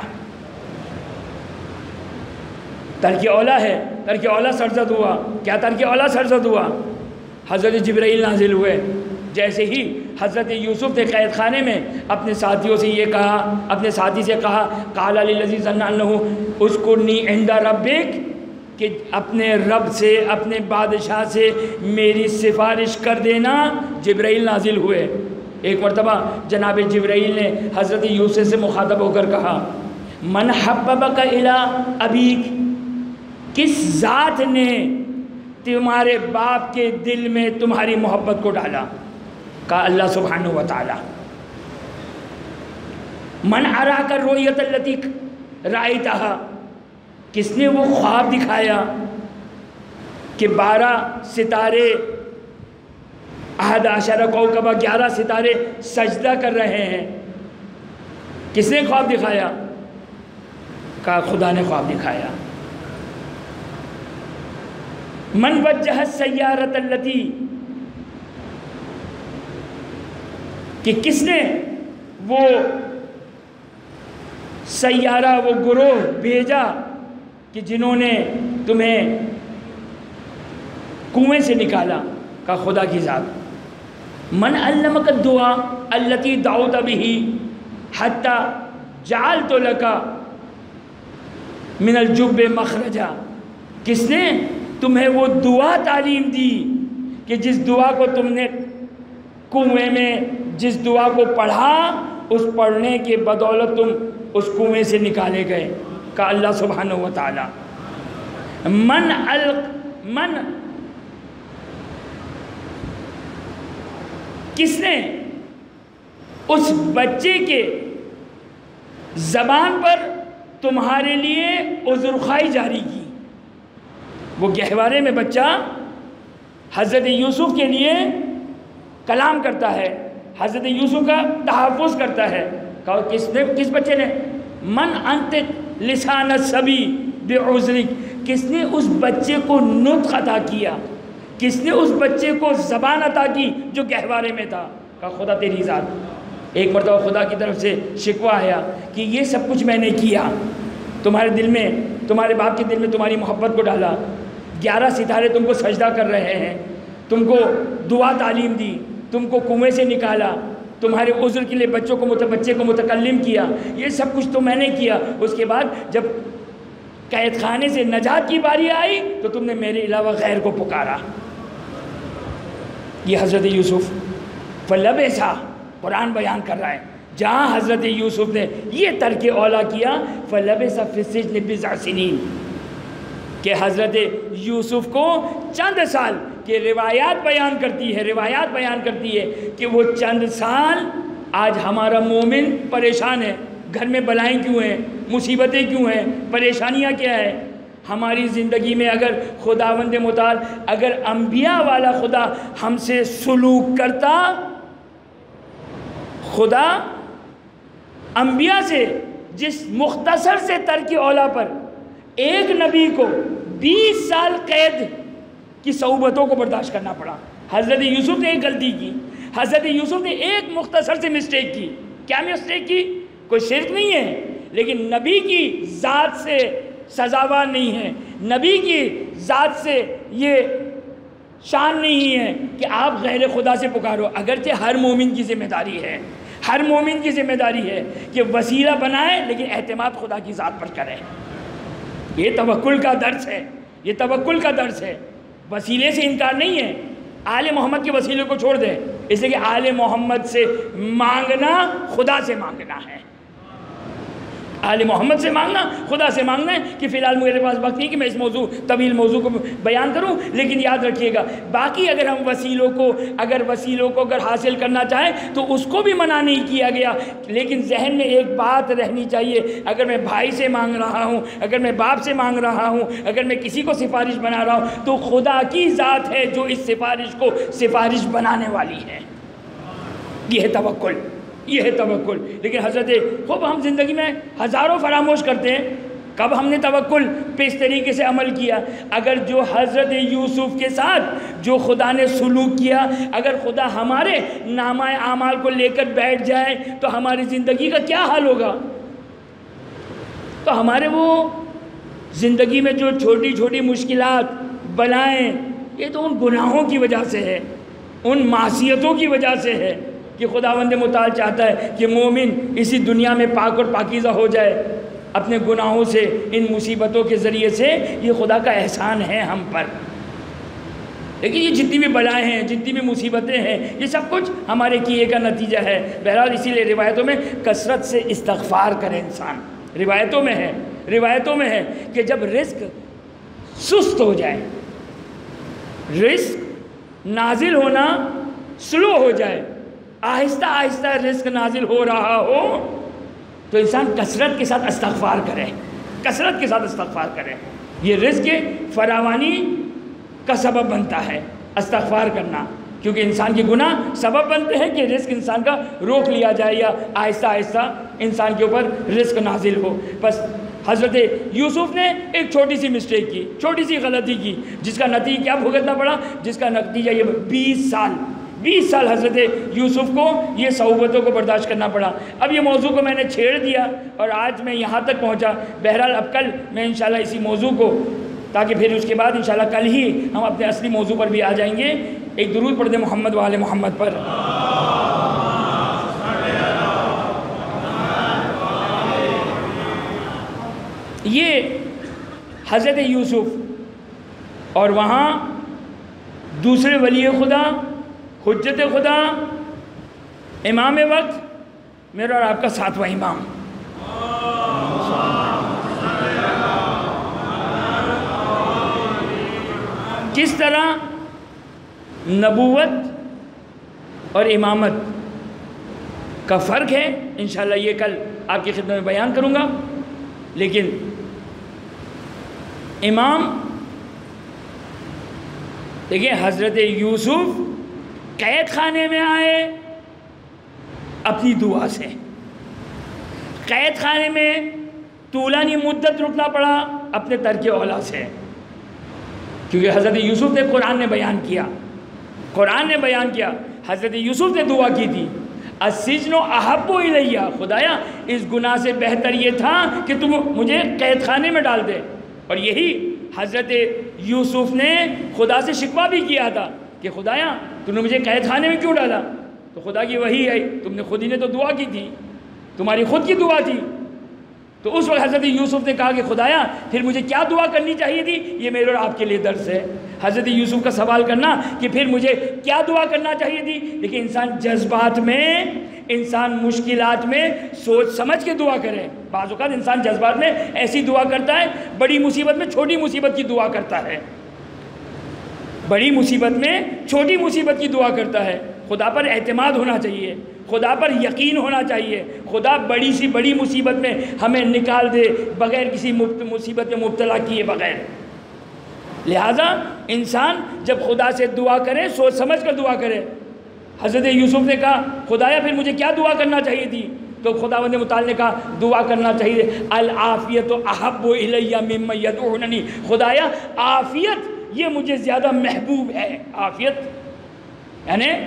ترک اولا ہے، ترک اولا سرزد ہوا۔ کیا ترک اولا سرزد ہوا؟ حضرت جبرائیل نازل ہوئے، جیسے ہی حضرت یوسف نے قید خانے میں اپنے ساتھیوں سے یہ کہا، اپنے ساتھی سے کہا، قال للذی ظن انہ اذکرنی عند ربک، کہ اپنے رب سے اپنے بادشاہ سے میری سفارش کر دینا۔ جبرائیل نازل ہوئے۔ ایک مرتبہ جناب جبرائیل نے حضرت یوسف سے مخاطب ہو کر کہا، من حببک الی ابیک، کس ذات نے تمہارے باپ کے دل میں تمہاری محبت کو ڈالا؟ کہا اللہ سبحانہ و تعالی۔ من اراک الرؤیۃ التی رأیتہا، کس نے وہ خواب دکھایا کہ بارہ ستارے احد عشر کوکبہ گیارہ ستارے سجدہ کر رہے ہیں، کس نے خواب دکھایا؟ کہا خدا نے خواب دکھایا۔ من وجہ السیارۃ التی، کہ کس نے وہ سیارہ وہ گروہ بھیجا کہ جنہوں نے تمہیں کنویں سے نکالا؟ کہا خدا کی ذات۔ من علمک الدعاء التی دعوت بہ حتی جعلت لک من الجب مخرجا، کس نے تمہیں وہ دعا تعلیم دی کہ جس دعا کو تم نے کنویں میں جس دعا کو پڑھا اس پڑھنے کے بدولت تم اس کنویں سے نکالے گئے؟ کہا اللہ سبحانہ و تعالی۔ من الق من کس نے اس بچے کے زبان پر تمہارے لیے عذرخوائی جاری کی؟ وہ گہوارے میں بچہ حضرت یوسف کے لیے کلام کرتا ہے، حضرت یوسف کا تحفظ کرتا ہے۔ کہا کس نے کس بچے نے؟ من انت لسان الصبی بعذرک، کس نے اس بچے کو نطق عطا کیا، کس نے اس بچے کو زبان عطا کی جو گہوارے میں تھا؟ کہا خدا تیری ذات۔ ایک مرتبہ خدا کی طرف سے شکوہ آیا کہ یہ سب کچھ میں نے کیا، تمہارے دل میں تمہارے باپ کے دل میں تمہاری محبت کو ڈالا، گیارہ ستارے تم کو سجدہ کر رہے ہیں، تم کو دعا تعلیم دی، تم کو کنویں سے نکالا، تمہارے عذر کے لیے بچوں کو بچے کو متکلم کیا، یہ سب کچھ تو میں نے کیا۔ اس کے بعد جب قید خانے سے نجات کی باری آئی تو تم نے میرے علاوہ غیر کو پکارا۔ یہ حضرت یوسف فلبثا قرآن بیان کر رہا ہے، جہاں حضرت یوسف نے یہ ترک اولا کیا، فلبث فی السجن بضع سنین، کہ حضرت یوسف کو چند سال کہ روایات بیان کرتی ہے روایات بیان کرتی ہے کہ وہ چند سال آج ہمارا مومن پریشان ہے، گھر میں بلائیں کیوں ہیں، مصیبتیں کیوں ہیں، پریشانیاں کیا ہیں ہماری زندگی میں؟ اگر خداوند متعال اگر انبیاء والا خدا ہم سے سلوک کرتا، خدا انبیاء سے جس مختصر سے ترک اولا پر ایک نبی کو بیس سال قید کی صعوبتوں کو برداشت کرنا پڑا۔ حضرت یوسف نے ایک غلطی کی، حضرت یوسف نے ایک مختصر سے مسٹیک کی. کیا مسٹیک کی؟ کوئی شرک نہیں ہے، لیکن نبی کی ذات سے سزاوار نہیں ہے، نبی کی ذات سے یہ شان نہیں ہے کہ آپ غیر خدا سے پکارو. اگرچہ ہر مومن کی ذمہ داری ہے، ہر مومن کی ذمہ داری ہے کہ وسیلہ بنائے لیکن اعتماد خدا کی ذات پر کرے. یہ توکل کا درس ہے، یہ توکل کا درس ہے. وسیلے سے انکار نہیں ہے. آل محمد کے وسیلے کو چھوڑ دیں، اس لیے کہ آل محمد سے مانگنا خدا سے مانگنا ہے. آل محمد سے مانگنا خدا سے مانگنا ہے. کہ فی الحال میرے پاس وقت نہیں کہ میں اس موضوع طویل موضوع کو بیان کروں، لیکن یاد رکھیے گا باقی اگر ہم وسیلوں کو اگر وسیلوں کو اگر حاصل کرنا چاہیں تو اس کو بھی منع نہیں کیا گیا. لیکن ذہن میں ایک بات رہنی چاہیے، اگر میں بھائی سے مانگ رہا ہوں، اگر میں باپ سے مانگ رہا ہوں، اگر میں کسی کو سفارش بنا رہا ہوں تو خدا کی ذات ہے جو اس سفارش کو سفارش بنانے والی ہے. یہ ہے توکل، یہ ہے توکل. لیکن حضرت خوب ہم زندگی میں ہزاروں فراموش کرتے ہیں. کب ہم نے توکل پہ اس طریقے سے عمل کیا؟ اگر جو حضرت یوسف کے ساتھ جو خدا نے سلوک کیا، اگر خدا ہمارے نامہ اعمال کو لے کر بیٹھ جائے تو ہماری زندگی کا کیا حال ہوگا؟ تو ہمارے وہ زندگی میں جو چھوٹی چھوٹی مشکلات بلائیں، یہ تو ان گناہوں کی وجہ سے ہے، ان معصیتوں کی وجہ سے ہے کہ خداوند متعال چاہتا ہے کہ مومن اسی دنیا میں پاک اور پاکیزہ ہو جائے اپنے گناہوں سے. ان مصیبتوں کے ذریعے سے یہ خدا کا احسان ہے ہم پر. لیکن یہ جتنی بھی بلائیں ہیں، جتنی بھی مصیبتیں ہیں، یہ سب کچھ ہمارے کیے کا نتیجہ ہے. بہرحال اسی لیے روایتوں میں کثرت سے استغفار کرے انسان. روایتوں میں ہے روایتوں میں ہے کہ جب رزق سست ہو جائے، رزق نازل ہونا سلو ہو جائے، آہستہ آہستہ رزق نازل ہو رہا ہو تو انسان کثرت کے ساتھ استغفار کرے، کثرت کے ساتھ استغفار کرے. یہ رزق فراوانی کا سبب بنتا ہے استغفار کرنا، کیونکہ انسان کے گناہ سبب بنتے ہیں کہ رزق انسان کا روک لیا جائے یا آہستہ آہستہ انسان کے اوپر رزق نازل ہو. بس حضرت یوسف نے ایک چھوٹی سی مسٹیک کی، چھوٹی سی غلطی کی، جس کا نتیجہ کیا بھگتنا پڑا؟ جس کا نتیجہ یہ بیس سال بیس سال حضرت یوسف کو یہ صعوبتوں کو برداشت کرنا پڑا. اب یہ موضوع کو میں نے چھیڑ دیا اور آج میں یہاں تک پہنچا. بہرحال اب کل میں انشاءاللہ اسی موضوع کو، تاکہ پھر اس کے بعد انشاءاللہ کل ہی ہم اپنے اصلی موضوع پر بھی آ جائیں گے. ایک درود پڑھ دیں محمد و آل محمد پر. یہ حضرت یوسف اور وہاں دوسرے ولی خدا، حجت خدا، امام وقت، میرا اور آپ کا ساتواں امام. کس طرح نبوت اور امامت کا فرق ہے انشاءاللہ یہ کل آپ کی خدمت میں بیان کروں گا. لیکن امام دیکھیں، حضرت یوسف قید خانے میں آئے اپنی دعا سے، قید خانے میں طولانی مدت رکنا پڑا اپنے ترک اولا سے، کیونکہ حضرت یوسف نے قرآن نے بیان کیا قرآن نے بیان کیا حضرت یوسف نے دعا کی تھی، السجن احب الیہ، خدایا اس گناہ سے بہتر یہ تھا کہ تم مجھے قید خانے میں ڈال دے. اور یہی حضرت یوسف نے خدا سے شکوہ بھی کیا تھا کہ خدایا تم نے مجھے قید خانے میں کیوں ڈالا؟ تو خدا کی وحی ہے، تم نے خود ہی نے تو دعا کی تھی، تمہاری خود کی دعا تھی. تو اس وقت حضرت یوسف نے کہا کہ خدایا پھر مجھے کیا دعا کرنی چاہیے تھی؟ یہ میرے اور آپ کے لیے درس ہے، حضرت یوسف کا سوال کرنا کہ پھر مجھے کیا دعا کرنا چاہیے تھی. لیکن انسان جذبات میں، انسان مشکلات میں سوچ سمجھ کے دعا کرے. بعض اوقات انسان جذبات میں ایسی دعا کرتا ہے، بڑی مصیبت میں چھوٹی مصیبت کی دعا کرتا ہے، بڑی مصیبت میں چھوٹی مصیبت کی دعا کرتا ہے. خدا پر اعتماد ہونا چاہیے، خدا پر یقین ہونا چاہیے. خدا بڑی سی بڑی مصیبت میں ہمیں نکال دے بغیر کسی مصیبت میں مبتلا کیے بغیر. لہٰذا انسان جب خدا سے دعا کرے سوچ سمجھ کر دعا کرے. حضرت یوسف نے کہا خدایا پھر مجھے کیا دعا کرنا چاہیے تھی؟ تو خداوند متعال نے کہا دعا کرنا چاہیے العافیت احب الیہ مما یدعوننی، خدایا عافیت یہ مجھے زیادہ محبوب ہے. عافیت یعنی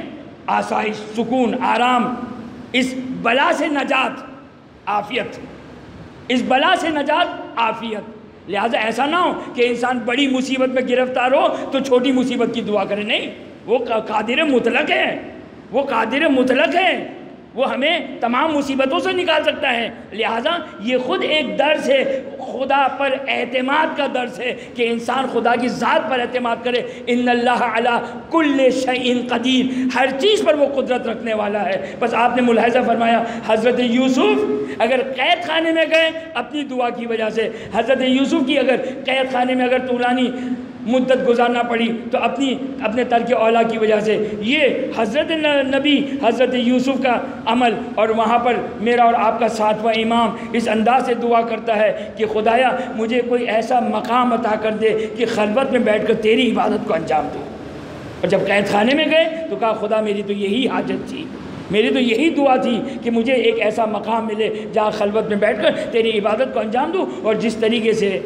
آسائش، سکون، آرام، اس بلا سے نجات، عافیت، اس بلا سے نجات، عافیت۔ لہٰذا ایسا نہ ہو کہ انسان بڑی مصیبت میں گرفتار ہو تو چھوٹی مصیبت کی دعا کرے، نہیں، وہ قادر مطلق ہے، وہ قادر مطلق ہے، وہ ہمیں تمام مصیبتوں سے نکال سکتا ہے۔ لہٰذا یہ خود ایک درس ہے، خدا پر اعتماد کا درس ہے کہ انسان خدا کی ذات پر اعتماد کرے۔ ان اللہ علی کل شیء قدیر، ہر چیز پر وہ قدرت رکھنے والا ہے۔ بس آپ نے ملاحظہ فرمایا حضرت یوسف اگر قید خانے میں گئے اپنی دعا کی وجہ سے، حضرت یوسف کی اگر قید خانے میں اگر طولانی مدت گزارنا پڑی تو اپنی اپنے ترک اولا کی وجہ سے۔ یہ حضرت نبی حضرت یوسف کا عمل، اور وہاں پر میرا اور آپ کا ساتواں امام اس انداز سے دعا کرتا ہے کہ خدایا مجھے کوئی ایسا مقام عطا کر دے کہ خلوت میں بیٹھ کر تیری عبادت کو انجام دوں۔ اور جب قید خانے میں گئے تو کہا خدا میری تو یہی حاجت تھی، میری تو یہی دعا تھی کہ مجھے ایک ایسا مقام ملے جہاں خلوت میں بیٹھ کر تیری عبادت کو انجام دوں۔ اور جس طریقے سے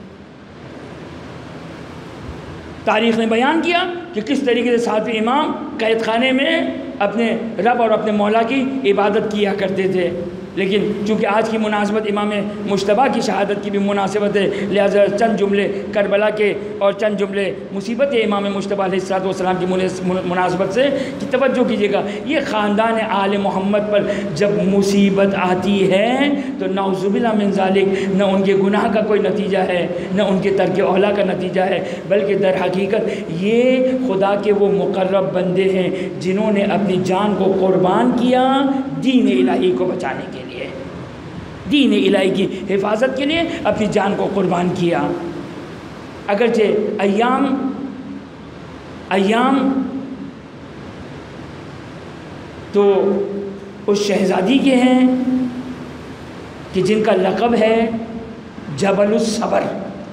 تاریخ نے بیان کیا کہ کس طریقے سے ساتویں امام قید خانے میں اپنے رب اور اپنے مولا کی عبادت کیا کرتے تھے۔ لیکن چونکہ آج کی مناسبت امام مجتبیٰ کی شہادت کی بھی مناسبت ہے، لہذا چند جملے کربلا کے اور چند جملے مصیبت امام مجتبیٰ علیہ الصلوۃ والسلام کی مناسبت سے کی توجہ کیجیے گا۔ یہ خاندان آل محمد پر جب مصیبت آتی ہے تو نعوذ باللہ من ذالک، نہ ان کے گناہ کا کوئی نتیجہ ہے، نہ ان کے ترک اولا کا نتیجہ ہے، بلکہ در حقیقت یہ خدا کے وہ مقرب بندے ہیں جنہوں نے اپنی جان کو قربان کیا دین الہی کو بچانے کے لیے، دین الہی کی حفاظت کے لیے اپنی جان کو قربان کیا۔ اگرچہ ایام ایام تو اس شہزادی کے ہیں کہ جن کا لقب ہے جبل الصبر،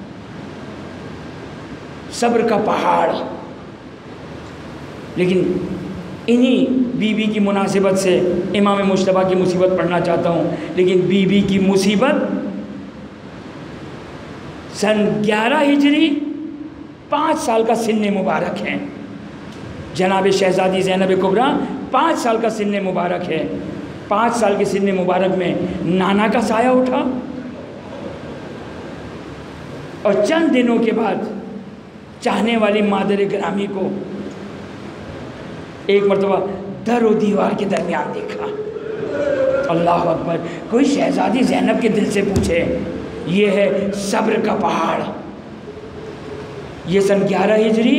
صبر کا پہاڑ، لیکن انہی بی بی کی مناسبت سے امام مجتبیٰ کی مصیبت پڑھنا چاہتا ہوں۔ لیکن بی بی کی مصیبت سن گیارہ ہجری، پانچ سال کا سن مبارک ہے۔ جناب شہزادی زینب کبریٰ پانچ سال کا سن مبارک ہے۔ پانچ سال کے سن مبارک میں نانا کا سایہ اٹھا، اور چند دنوں کے بعد چاہنے والی مادر گرامی کو ایک مرتبہ در و دیوار کے درمیان دیکھا۔ اللہ اکبر! کوئی شہزادی زینب کے دل سے پوچھے، یہ ہے صبر کا پہاڑ۔ یہ سن گیارہ ہجری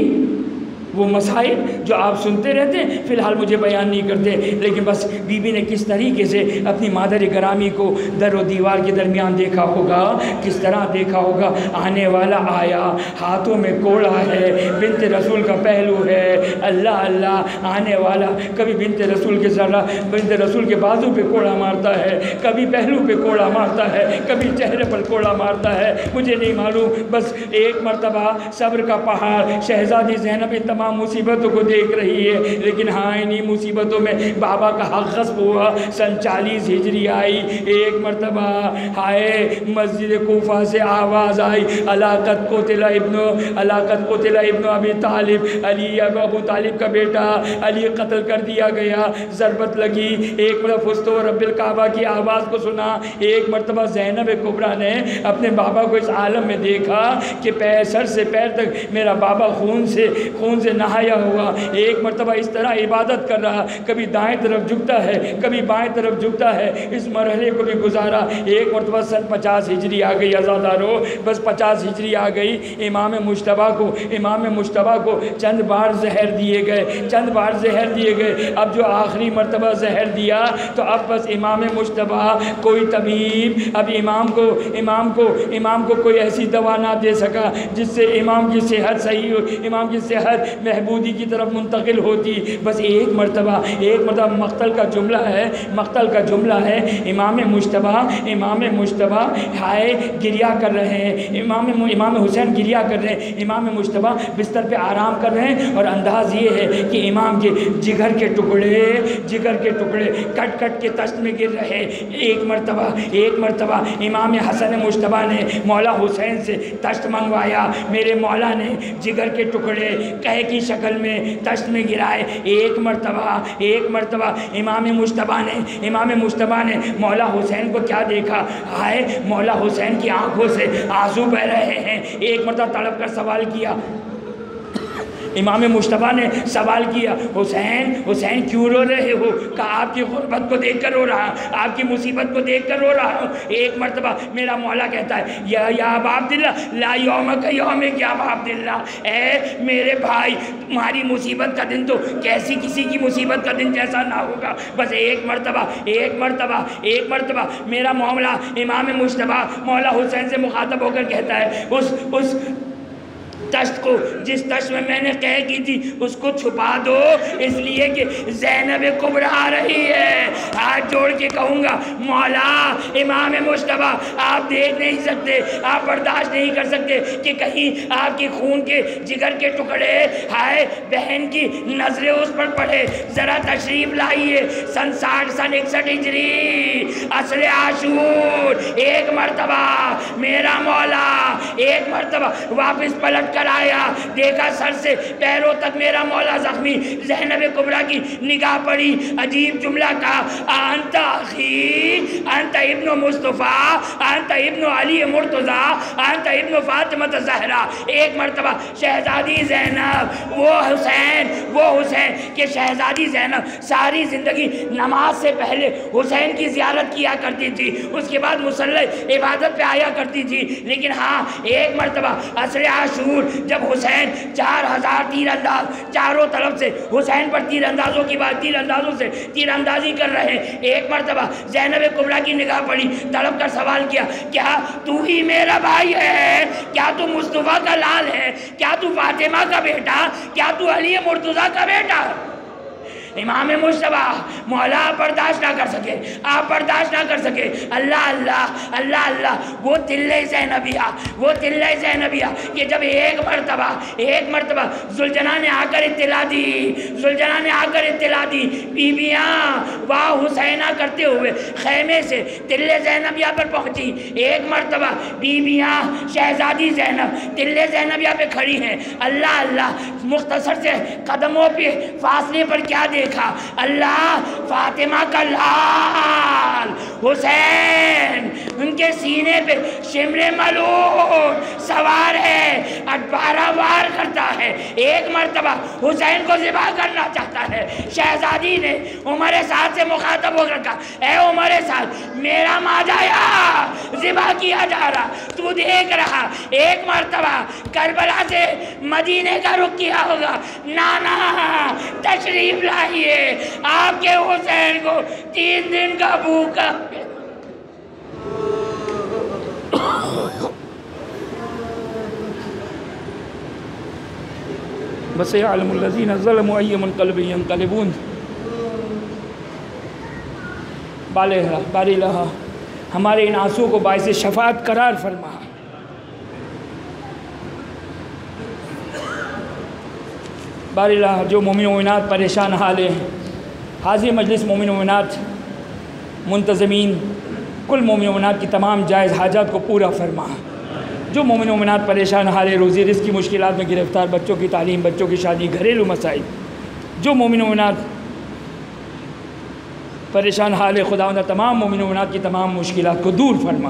وہ مسائل جو آپ سنتے رہتے ہیں، فی الحال مجھے بیان نہیں کرتے، لیکن بس بی بی نے کس طریقے سے اپنی مادر گرامی کو در و دیوار کے درمیان دیکھا ہوگا، کس طرح دیکھا ہوگا۔ آنے والا آیا، ہاتھوں میں کوڑا ہے، بنت رسول کا پہلو ہے، اللہ اللہ آنے والا کبھی بنت رسول کے ذرا بنت رسول کے بازو پہ کوڑا مارتا ہے، کبھی پہلو پہ کوڑا مارتا ہے، کبھی چہرے پر کوڑا مارتا ہے، مجھے نہیں معلوم۔ بس ایک مرتبہ صبر کا پہاڑ، شہزادی زینب تمام مصیبتوں کو دیکھ رہی ہے، لیکن ہاں انہی مصیبتوں میں بابا کا حق غصب ہوا۔ سن چالیس ہجری آئی، ایک مرتبہ ہائے مسجد کوفہ سے آواز آئی، علاقت قتل ابن علاقت قتل ابن ابی طالب، علی ابو طالب کا بیٹا علی قتل کر دیا گیا، ضربت لگی۔ ایک مرتبہ فزت رب الکعبہ کی آواز کو سنا۔ ایک مرتبہ زینب کبریٰ نے اپنے بابا کو اس عالم میں دیکھا کہ پیر سر سے پیر تک میرا بابا خون سے خون سے نہایا ہوا۔ ایک مرتبہ اس طرح عبادت کر رہا، کبھی دائیں طرف جھکتا ہے، کبھی بائیں طرف جھکتا ہے، اس مرحلے کو بھی گزارا۔ ایک مرتبہ سن پچاس ہجری آ گئی، عزادارو بس پچاس ہجری آ گئی۔ امام مجتبیٰ کو امام مجتبیٰ کو چند بار زہر دیے گئے، چند بار زہر دیے گئے۔ اب جو آخری مرتبہ زہر دیا تو اب بس امام مجتبیٰ کوئی طبیب اب امام کو امام کو امام کو کوئی ایسی دوا نہ دے سکا جس سے امام کی صحت صحیح ہو، امام کی صحت محبودی کی طرف منتقل ہوتی۔ بس ایک مرتبہ ایک مرتبہ مقتل کا جملہ ہے مقتل کا جملہ ہے امام مجتبیٰ امام مجتبیٰ ہائے گریہ کر رہے ہیں، امام امام حسین گریہ کر رہے ہیں، امام مجتبیٰ بستر پہ آرام کر رہے ہیں، اور انداز یہ ہے کہ امام کے جگر کے ٹکڑے جگر کے ٹکڑے کٹ کٹ کے تشت میں گر رہے۔ ایک مرتبہ ایک مرتبہ امام حسن مجتبیٰ نے مولا حسین سے تشت منگوایا، میرے مولا نے جگر کے ٹکڑے قہ کی شکل میں تشت میں گرائے۔ ایک مرتبہ ایک مرتبہ امام مجتبیٰ نے امام مجتبیٰ نے مولا حسین کو کیا دیکھا، ہائے مولا حسین کی آنکھوں سے آنسو بہ رہے ہیں۔ ایک مرتبہ تڑپ کر سوال کیا، امام مجتبیٰ نے سوال کیا، حسین حسین کیوں رو رہے ہو؟ کہا آپ کی غربت کو دیکھ کر رو رہا ہوں، آپ کی مصیبت کو دیکھ کر رو رہا ہوں۔ ایک مرتبہ میرا مولا کہتا ہے، یا یا ابا عبداللہ لا یومک یومک یا ابا عبداللہ، اے میرے بھائی تمہاری مصیبت کا دن تو کیسی کسی کی مصیبت کا دن جیسا نہ ہوگا۔ بس ایک مرتبہ ایک مرتبہ ایک مرتبہ میرا مولا امام مجتبیٰ مولا حسین سے مخاطب ہو کر کہتا ہے، اس اس تشت کو، جس تشت میں میں نے قے کی تھی اس کو چھپا دو، اس لیے کہ زینب کبریٰ آ رہی ہے۔ ہاتھ جوڑ کے کہوں گا، مولا امام مجتبیٰ آپ دیکھ نہیں سکتے، آپ برداشت نہیں کر سکتے کہ کہیں آپ کی خون کے جگر کے ٹکڑے، ہائے بہن کی نظریں اس پر پڑے۔ ذرا تشریف لائیے، سن ساٹھ سن اکسٹھ ہجری عصر عاشور۔ ایک مرتبہ میرا مولا ایک مرتبہ واپس پلٹ کر آیا، دیکھا سر سے پیروں تک میرا مولا زخمی، زینب کبریٰ کی نگاہ پڑی، عجیب جملہ کہا، انت اخی انت ابن مصطفیٰ انت ابن علی مرتضیٰ انت ابن فاطمہ زہرا۔ ایک مرتبہ شہزادی زینب، وہ حسین وہ حسین کہ شہزادی زینب ساری زندگی نماز سے پہلے حسین کی زیارت کیا کرتی تھی، اس کے بعد مصلی عبادت پہ آیا کرتی تھی، لیکن ہاں ایک مرتبہ عصر عاشور جب حسین چار ہزار تیر انداز چاروں طرف سے حسین پر تیر اندازوں کی بات تیر اندازوں سے تیر اندازی کر رہے ہیں، ایک مرتبہ زینب کبریٰ کی نگاہ پڑی، تڑپ کر سوال کیا، کیا تو ہی میرا بھائی ہے؟ کیا تو مصطفیٰ کا لال ہے؟ کیا تو فاطمہ کا بیٹا؟ کیا تو علی مرتضیٰ کا بیٹا؟ امام مجتبیٰ مولا آپ برداشت نہ کر سکے، آپ برداشت نہ کر سکے، اللہ اللہ اللہ اللہ، وہ تلِ زینبیہ وہ تلِ زینبیہ کہ جب ایک مرتبہ ایک مرتبہ زلجنہ نے آ کر اطلاع دی زلجنہ نے آ کر اطلاع دی بیویاں واہ حسینہ کرتے ہوئے خیمے سے تلِ زینبیہ پر پہنچی۔ ایک مرتبہ بیویاں شہزادی زینب تلِ زینبیہ پہ کھڑی ہیں، اللہ اللہ، مختصر سے قدموں پہ فاصلے پر کیا دیکھا، اللہ فاطمہ کا لال حسین، ان کے سینے پہ شمر ملون سوار ہے، اٹھارہ وار کرتا ہے۔ ایک مرتبہ حسین کو ذبح کرنا چاہتا ہے، شہزادی نے عمر سعد سے مخاطب ہو کر کہا، اے عمر سعد میرا ماجایا ذبح کیا جا رہا، تو دیکھ رہا۔ ایک مرتبہ کربلا سے مدینے کا رخ کیا ہوگا، نانا تشریف لائیے، آپ کے حسین کو تین دن کا بھوکا وَسَيَعْلَمُ الَّذِينَ ظَلَمُوا أَيَّ مُنْقَلِبٍ يَنْقَلِبُونَ۔ باری الہ ہمارے ان آنسوں کو باعث شفاعت قرار فرما۔ باری الہ جو مومن و مومنات پریشان حال ہیں، حاضر مجلس مومن و مومنات منتظمین کل مومن و مومنات کی تمام جائز حاجات کو پورا فرما۔ جو مومن و مومنات پریشان حال ہیں، روزی رزق کی مشکلات میں گرفتار، بچوں کی تعلیم، بچوں کی شادی، گھریلو مسائل، جو مومن و مومنات پریشان حال ہے، خداوند تمام مومن و مومنات کی تمام مشکلات کو دور فرما۔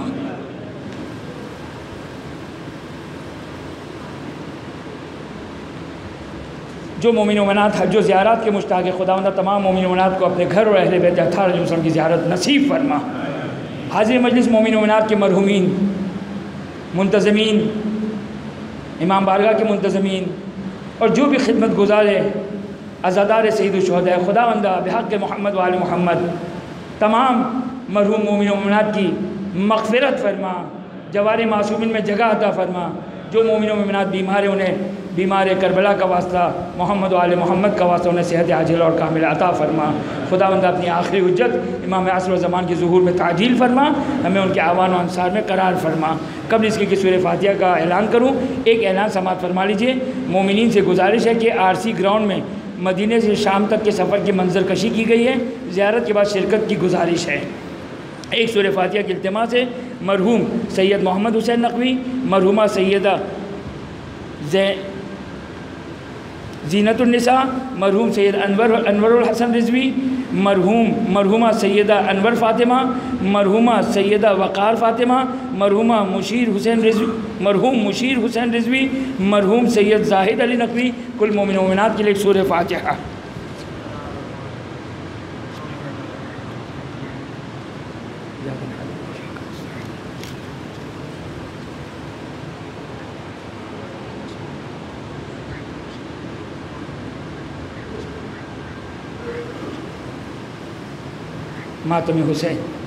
جو مومن و مومنات حج و زیارات کے مشتاق ہے، خداوند تمام مومن و مومنات کو اپنے گھر اور اہل بیت اطہار علیہ السلام کی زیارت نصیب فرما۔ حاضر مجلس مومن و مومنات کے مرحومین، منتظمین، امام بارگاہ کے منتظمین اور جو بھی خدمت گزار ہے، عزادار سید الشہداء، خداوندہ بحق محمد و آل محمد تمام مرحوم مومن و مومنات کی مغفرت فرما، جوار معصومین میں جگہ عطا فرما۔ جو مومن و مومنات بیمار ہیں انہیں بیمار کربلا کا واسطہ، محمد و آل محمد کا واسطہ انہیں صحت عاجلہ اور کاملہ عطا فرما۔ خداوند اپنی آخری حجت امام عصر و زمان کی ظہور میں تعجیل فرما، ہمیں ان کے اعوان و انصار میں قرار فرما۔ قبل اس کے کہ سورہ فاتحہ کا اعلان کروں، ایک اعلان سماعت فرما لیجئے۔ مومنین سے گزارش ہے کہ آر سی گراؤنڈ میں مدینے سے شام تک کے سفر کی منظر کشی کی گئی ہے، زیارت کے بعد شرکت کی گزارش ہے۔ ایک سورہ فاتحہ کی التماس ہے، مرحوم سید محمد حسین نقوی، مرحومہ سیدہ زینت النساء مرحوم سید انور انور الحسن رضوی، مرحوم مرحومہ سیدہ انور فاطمہ، مرحومہ سیدہ وقار فاطمہ، مرحومہ مشیر حسین رضوی مرحوم مشیر حسین رضوی، مرحوم سید زاہد علی نقوی، کل مومن و مومنات کے لیے سورہ فاتحہ۔ ماتم حسین۔